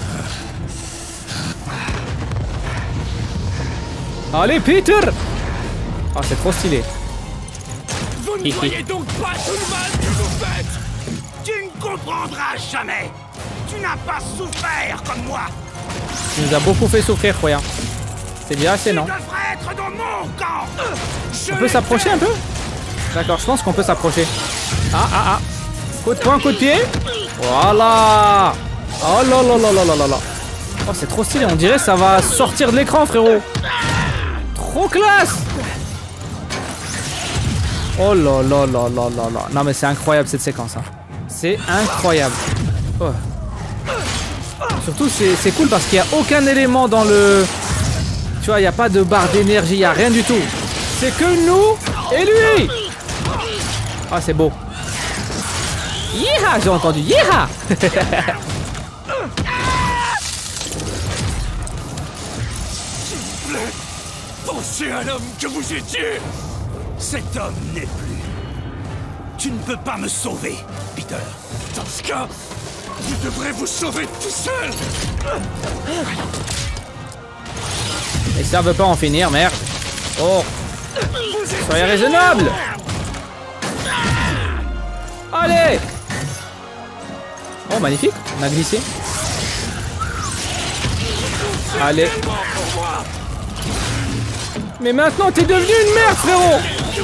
Allez Peter. Ah, c'est trop stylé. Vous ne voyez donc pas tout le mal que vous faites? Tu ne comprendras jamais. Tu n'as pas souffert comme moi. Tu nous as beaucoup fait souffrir, Khoya. C'est bien assez, non? Être dans mon camp. On peut s'approcher un peu? D'accord, je pense qu'on peut s'approcher. Ah, ah, ah. Coup de poing, coup de pied. Voilà. Oh là là là là là là là. Oh, c'est trop stylé. On dirait que ça va sortir de l'écran, frérot. Trop classe. Oh là là là là là là. Non, mais c'est incroyable cette séquence. Hein. C'est incroyable. Oh. Surtout, c'est cool parce qu'il n'y a aucun élément dans le... Tu vois, il n'y a pas de barre d'énergie, il n'y a rien du tout. C'est que nous et lui. Ah, c'est beau. Yeeha, j'ai entendu. Yeeha. Pensez à l'homme que vous étiez. Cet homme n'est plus. Tu ne peux pas me sauver, Peter. Dans ce cas, vous devrez vous sauver tout seul. Et ça veut pas en finir, merde. Oh. Soyez raisonnable. Allez. Oh, magnifique. On a glissé. Allez. Mais maintenant, t'es devenu une merde, frérot.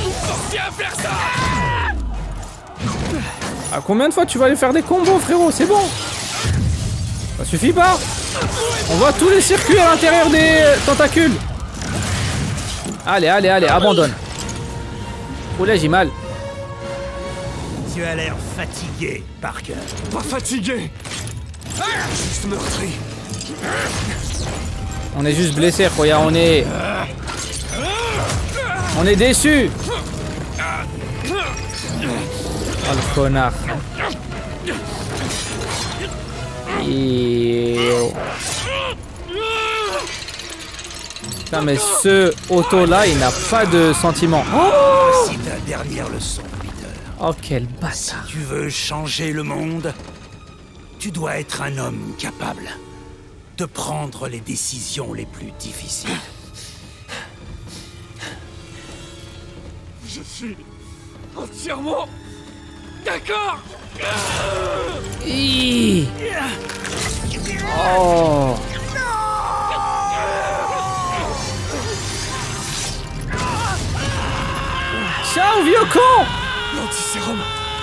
À combien de fois tu vas aller faire des combos, frérot? C'est bon. Ça suffit pas. On voit tous les circuits à l'intérieur des tentacules. Allez, allez, allez, abandonne. Oula, j'ai mal. Tu as l'air fatigué, Parker. Pas fatigué. Juste meurtri. On est juste blessé, Khoya. On est... On est déçus. Oh, le connard. Et... Putain, mais ce auto-là, il n'a pas de sentiment. Oh, voici ta dernière leçon, Peter. Oh, quel bâtard. Si tu veux changer le monde, tu dois être un homme capable de prendre les décisions les plus difficiles. Je suis entièrement d'accord. Oh. Ciao, vieux con. L'antisérum.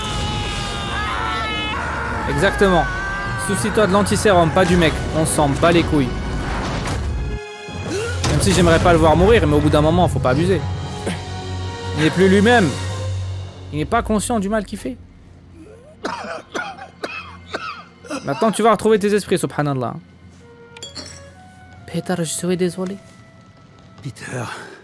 Exactement. Soucie-toi de l'antisérum, pas du mec. On s'en bat les couilles. Même si j'aimerais pas le voir mourir, mais au bout d'un moment, faut pas abuser. Il n'est plus lui-même. Il n'est pas conscient du mal qu'il fait. Maintenant, tu vas retrouver tes esprits, subhanallah. Peter, je suis désolé. Peter,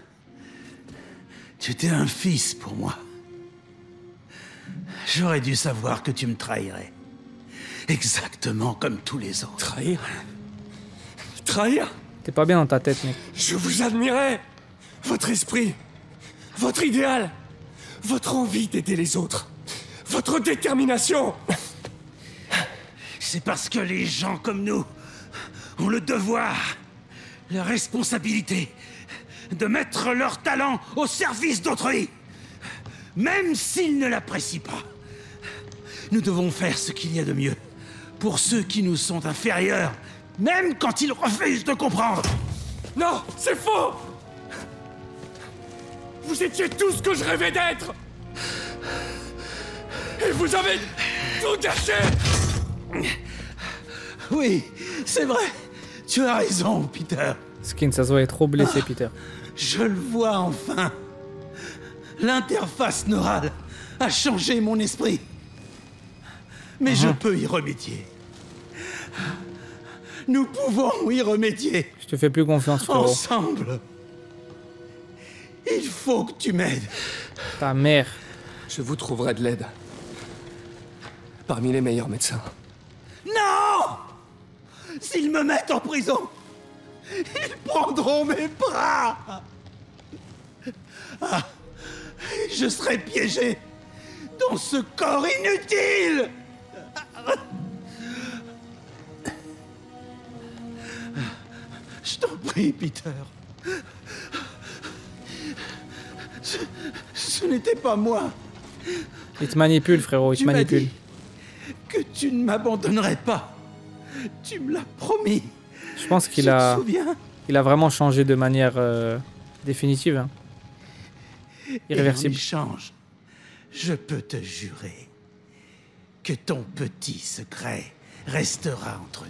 tu étais un fils pour moi. J'aurais dû savoir que tu me trahirais. Exactement comme tous les autres. Trahir? Trahir? T'es pas bien dans ta tête, mec. Je vous admirais. Votre esprit, votre idéal, votre envie d'aider les autres, votre détermination. C'est parce que les gens comme nous ont le devoir, la responsabilité de mettre leur talent au service d'autrui, même s'ils ne l'apprécient pas. Nous devons faire ce qu'il y a de mieux pour ceux qui nous sont inférieurs, même quand ils refusent de comprendre. Non, c'est faux! Vous étiez tout ce que je rêvais d'être! Et vous avez tout gâché! Oui, c'est vrai. Tu as raison, Peter. Skin, ça se voit, est trop blessé, Ah, Peter. Je le vois enfin. L'interface neurale a changé mon esprit. Mais je peux y remédier. Nous pouvons y remédier. Je te fais plus confiance, frérot. Ensemble. Il faut que tu m'aides. Ta mère. Je vous trouverai de l'aide. Parmi les meilleurs médecins. Non! S'ils me mettent en prison, ils prendront mes bras. Ah, je serai piégé dans ce corps inutile. Je t'en prie, Peter. Ce, ce n'était pas moi. Il te manipule, frérot, il te Tu m'as manipule. dit que tu ne m'abandonnerais pas. Tu me l'as promis. Je pense qu'il Je te a... souviens. Il a vraiment changé de manière euh, définitive. Hein. Irréversible. Et en échange, je peux te jurer que ton petit secret restera entre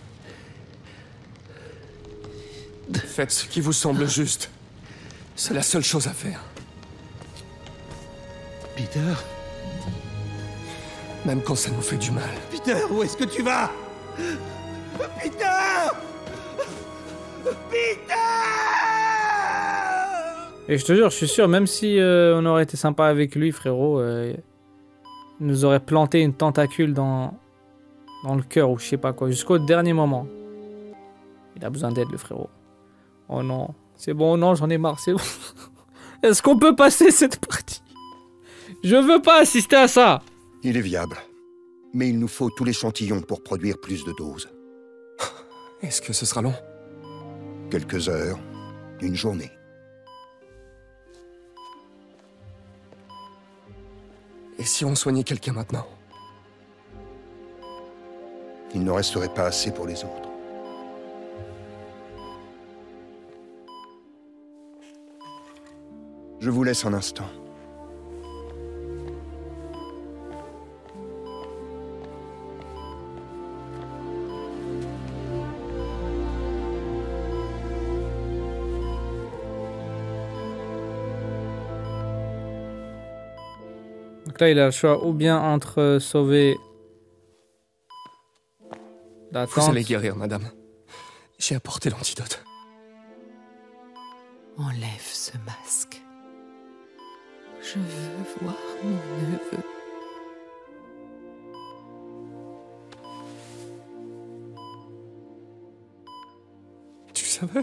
nous. Faites ce qui vous semble juste. C'est la seule chose à faire. Peter? Même quand ça nous fait du mal. Peter, où est-ce que tu vas? Peter! Peter! Et je te jure, je suis sûr, même si euh, on aurait été sympa avec lui, frérot, euh, il nous aurait planté une tentacule dans, dans le cœur ou je sais pas quoi, jusqu'au dernier moment. Il a besoin d'aide, le frérot. Oh non, c'est bon, non, j'en ai marre, c'est bon. Est-ce qu'on peut passer cette partie? Je veux pas assister à ça. Il est viable. Mais il nous faut tout l'échantillon pour produire plus de doses. Est-ce que ce sera long? Quelques heures, une journée. Et si on soignait quelqu'un maintenant? Il ne resterait pas assez pour les autres. Je vous laisse un instant. Donc là, il a le choix ou bien entre sauver la Vous tante. allez guérir, madame. J'ai apporté l'antidote. Enlève ce masque. Je veux voir mon neveu. Tu savais?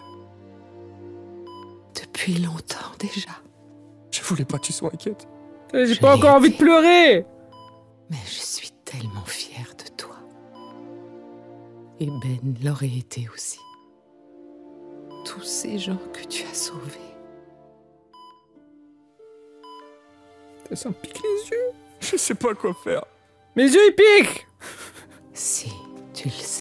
Depuis longtemps déjà. Je voulais pas que tu sois inquiète. J'ai pas encore envie de pleurer. Mais je suis tellement fière de toi. Et Ben l'aurait été aussi. Tous ces gens que tu as sauvés. Ça me pique les yeux. Je sais pas quoi faire. Mes yeux, ils piquent. Si, tu le sais.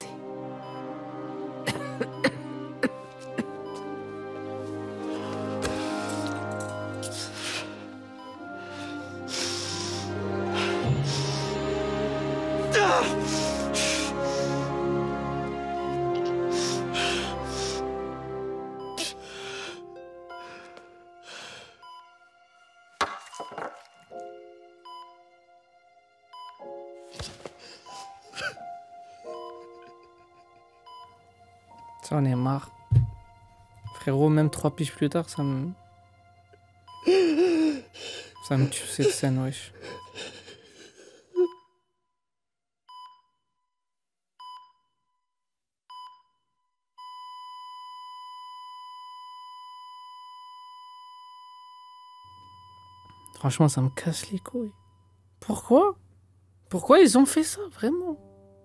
Ça, on est marre. Frérot, même trois piges plus tard, ça me... Ça me tue cette scène, wesh. Franchement, ça me casse les couilles. Pourquoi? Pourquoi ils ont fait ça, vraiment?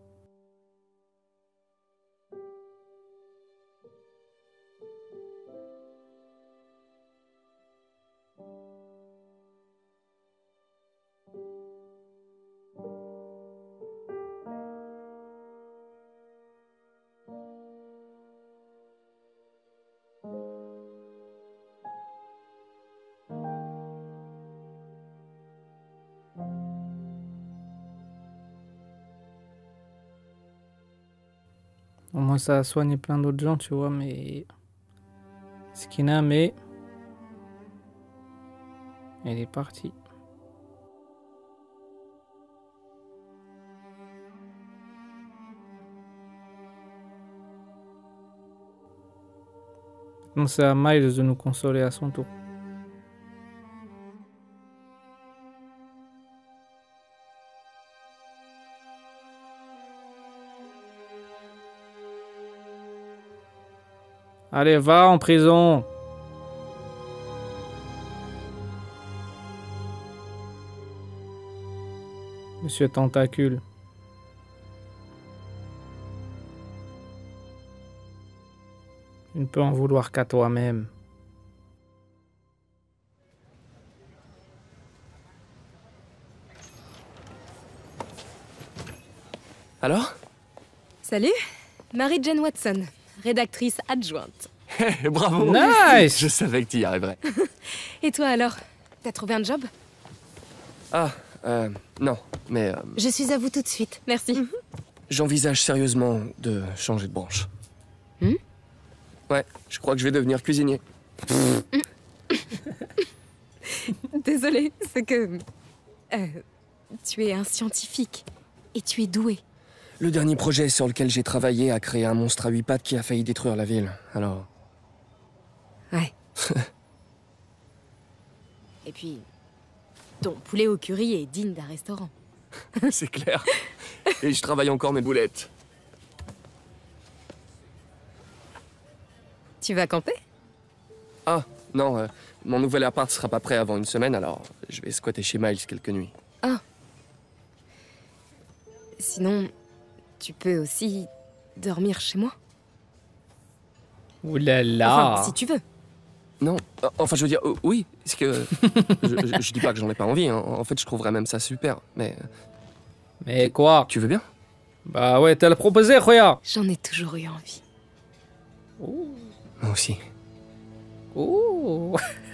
Au moins ça a soigné plein d'autres gens, tu vois, mais... Skina, mais... Elle est partie. Non, c'est à Miles de nous consoler à son tour. Allez, va en prison. Monsieur Tentacule. Tu ne peux en vouloir qu'à toi-même. Alors? Salut, Mary-Jane Watson, rédactrice adjointe. Hey, bravo! Nice! Je savais que tu y arriverais. Et toi alors? T'as trouvé un job? Ah, euh, non, mais... Euh, Je suis à vous tout de suite, merci. j'envisage sérieusement de changer de branche. Hmm? Ouais, je crois que je vais devenir cuisinier. Désolée, c'est que... Euh, tu es un scientifique, et tu es doué. Le dernier projet sur lequel j'ai travaillé a créé un monstre à huit pattes qui a failli détruire la ville, alors... Ouais. Et puis, ton poulet au curry est digne d'un restaurant. C'est clair. Et je travaille encore mes boulettes. Tu vas camper? Ah, non, euh, mon nouvel appart sera pas prêt avant une semaine, alors je vais squatter chez Miles quelques nuits. Ah. Sinon, tu peux aussi dormir chez moi. Ouh là là. Enfin, si tu veux. Non, euh, enfin je veux dire, euh, oui, c'est que... je, je, je dis pas que j'en ai pas envie, hein. En fait je trouverais même ça super, mais... Mais quoi? Tu veux bien? Bah ouais, t'as le proposé, Roya. J'en ai toujours eu envie. Ouh. Moi aussi. Ouh.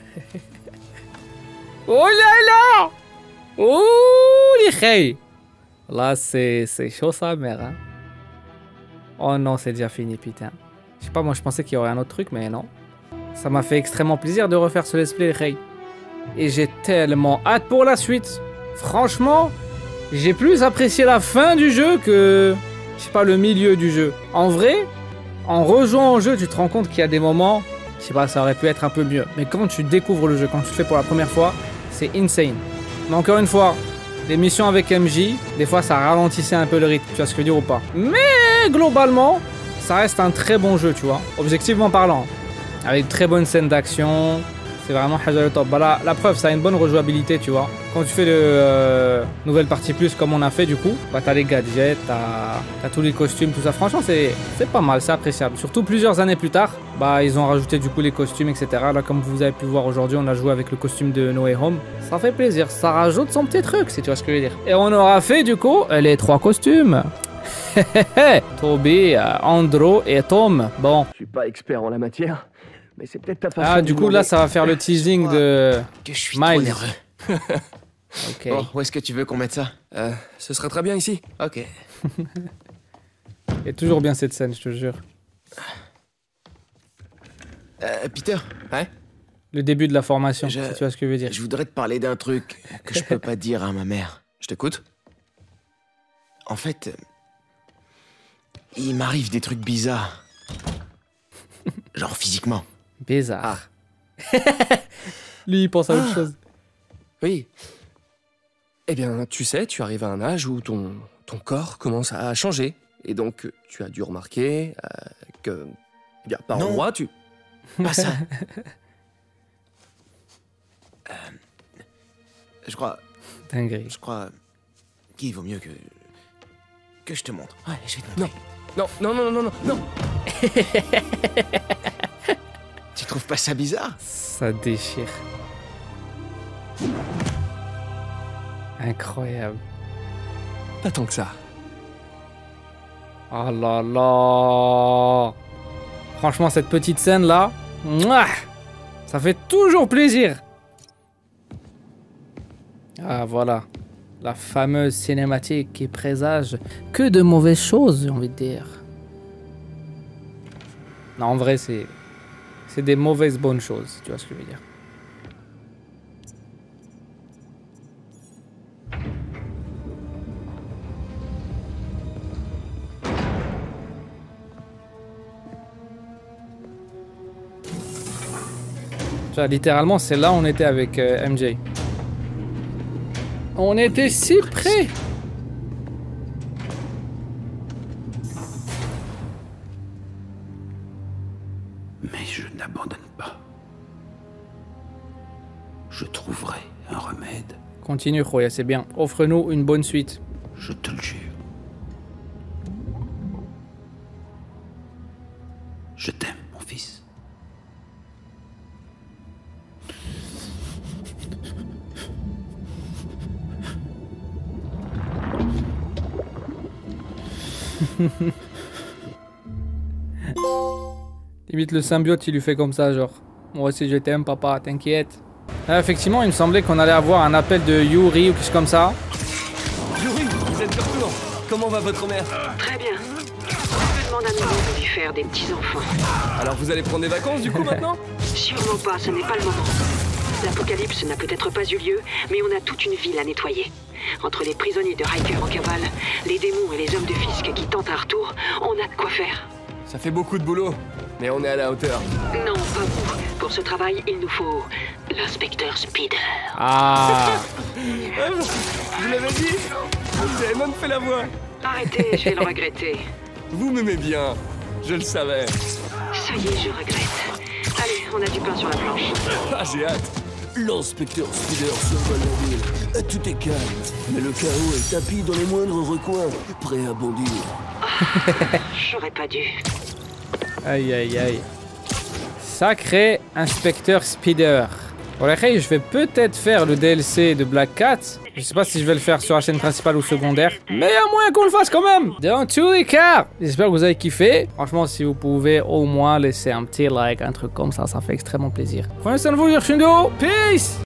Oh là là. Ouh, les khey. Là, c'est chaud sa mère, hein. Oh non, c'est déjà fini, putain. Je sais pas, moi je pensais qu'il y aurait un autre truc, mais non. Ça m'a fait extrêmement plaisir de refaire ce let's play, Rey. Et j'ai tellement hâte pour la suite. Franchement, j'ai plus apprécié la fin du jeu que... Je sais pas, le milieu du jeu. En vrai, en rejouant au jeu, tu te rends compte qu'il y a des moments... Je sais pas, ça aurait pu être un peu mieux. Mais quand tu découvres le jeu, quand tu le fais pour la première fois, c'est insane. Mais encore une fois, les missions avec M J, des fois ça ralentissait un peu le rythme. Tu vois ce que je veux dire ou pas? Mais globalement, ça reste un très bon jeu, tu vois. Objectivement parlant. Avec de très bonnes scènes d'action, c'est vraiment Hajar top. Bah la, la preuve, ça a une bonne rejouabilité, tu vois. Quand tu fais de euh, nouvelles parties plus comme on a fait du coup, bah t'as les gadgets, t'as as tous les costumes, tout ça. Franchement, c'est pas mal, c'est appréciable. Surtout plusieurs années plus tard, bah ils ont rajouté du coup les costumes, et cetera. Là, comme vous avez pu voir aujourd'hui, on a joué avec le costume de No Way Home. Ça fait plaisir, ça rajoute son petit truc, si tu vois ce que je veux dire. Et on aura fait du coup les trois costumes. Toby, Andrew et Tom. Bon. Je suis pas expert en la matière. Mais c'est peut-être ta façon. Ah, du coup, là, ça va faire le teasing de Que je suis Miles. trop nerveux. Ok. Bon, où est-ce que tu veux qu'on mette ça? Euh, ce sera très bien ici. Ok. Et toujours bien cette scène, je te jure. Euh, Peter? Ouais? Le début de la formation, je... si tu vois ce que je veux dire. Je voudrais te parler d'un truc que je peux pas dire à ma mère. Je t'écoute. En fait, il m'arrive des trucs bizarres. Genre physiquement. Bizarre. Lui, il pense à autre Ah. chose. Oui. Eh bien, tu sais, tu arrives à un âge où ton, ton corps commence à changer. Et donc, tu as dû remarquer euh, que, eh bien, par Non. endroits, tu... Pas ça. Euh, je crois... Dinguerie. Je crois qu'il vaut mieux que... que je te montre. Ouais, je vais te Non. montrer. Non, non, non, non, non, non. Tu trouves pas ça bizarre? Ça déchire. Incroyable. Pas tant que ça. Oh là là. Franchement, cette petite scène là, mouah, ça fait toujours plaisir. Ah voilà, la fameuse cinématique qui présage que de mauvaises choses, j'ai envie de dire. Non, en vrai, c'est c'est des mauvaises bonnes choses, tu vois ce que je veux dire. Tu vois, littéralement, c'est là où on était avec euh, M J. On était si près. Mais je n'abandonne pas. Je trouverai un remède. Continue, Khoya, c'est bien. Offre-nous une bonne suite. Je te le jure. Je t'aime, mon fils. Limite le symbiote il lui fait comme ça genre moi aussi je t'aime papa t'inquiète. Ah, effectivement il me semblait qu'on allait avoir un appel de Yuri ou quelque chose comme ça. Yuri, vous êtes de retour. Comment va votre mère? Très bien. Je demande à nouveau de lui faire des petits-enfants. Alors vous allez prendre des vacances du coup maintenant? Sûrement pas, ce n'est pas le moment. L'apocalypse n'a peut-être pas eu lieu, mais on a toute une ville à nettoyer. Entre les prisonniers de Riker en cavale, les démons et les hommes de Fisk qui tentent un retour, on a de quoi faire. Ça fait beaucoup de boulot, mais on est à la hauteur. Non, pas vous. Pour ce travail, il nous faut l'inspecteur Spider. Ah. Vous l'avez dit? Vous avez même fait la voix. Arrêtez, je vais le regretter. Vous m'aimez bien, je le savais. Ça y est, je regrette. Allez, on a du pain sur la planche. Ah, j'ai hâte. L'inspecteur Spider survole la ville. Tout est calme, mais le chaos est tapis dans les moindres recoins, prêt à bondir. Ah, j'aurais pas dû. Aïe aïe aïe. Sacré inspecteur Spider. Pour laquelle je vais peut-être faire le D L C de Black Cat. Je sais pas si je vais le faire sur la chaîne principale ou secondaire. Mais il y a moyen qu'on le fasse quand même. Dans tous les cas, j'espère que vous avez kiffé. Franchement, si vous pouvez au moins laisser un petit like, un truc comme ça, ça fait extrêmement plaisir. Prenez soin de vous, Yershindo. Peace.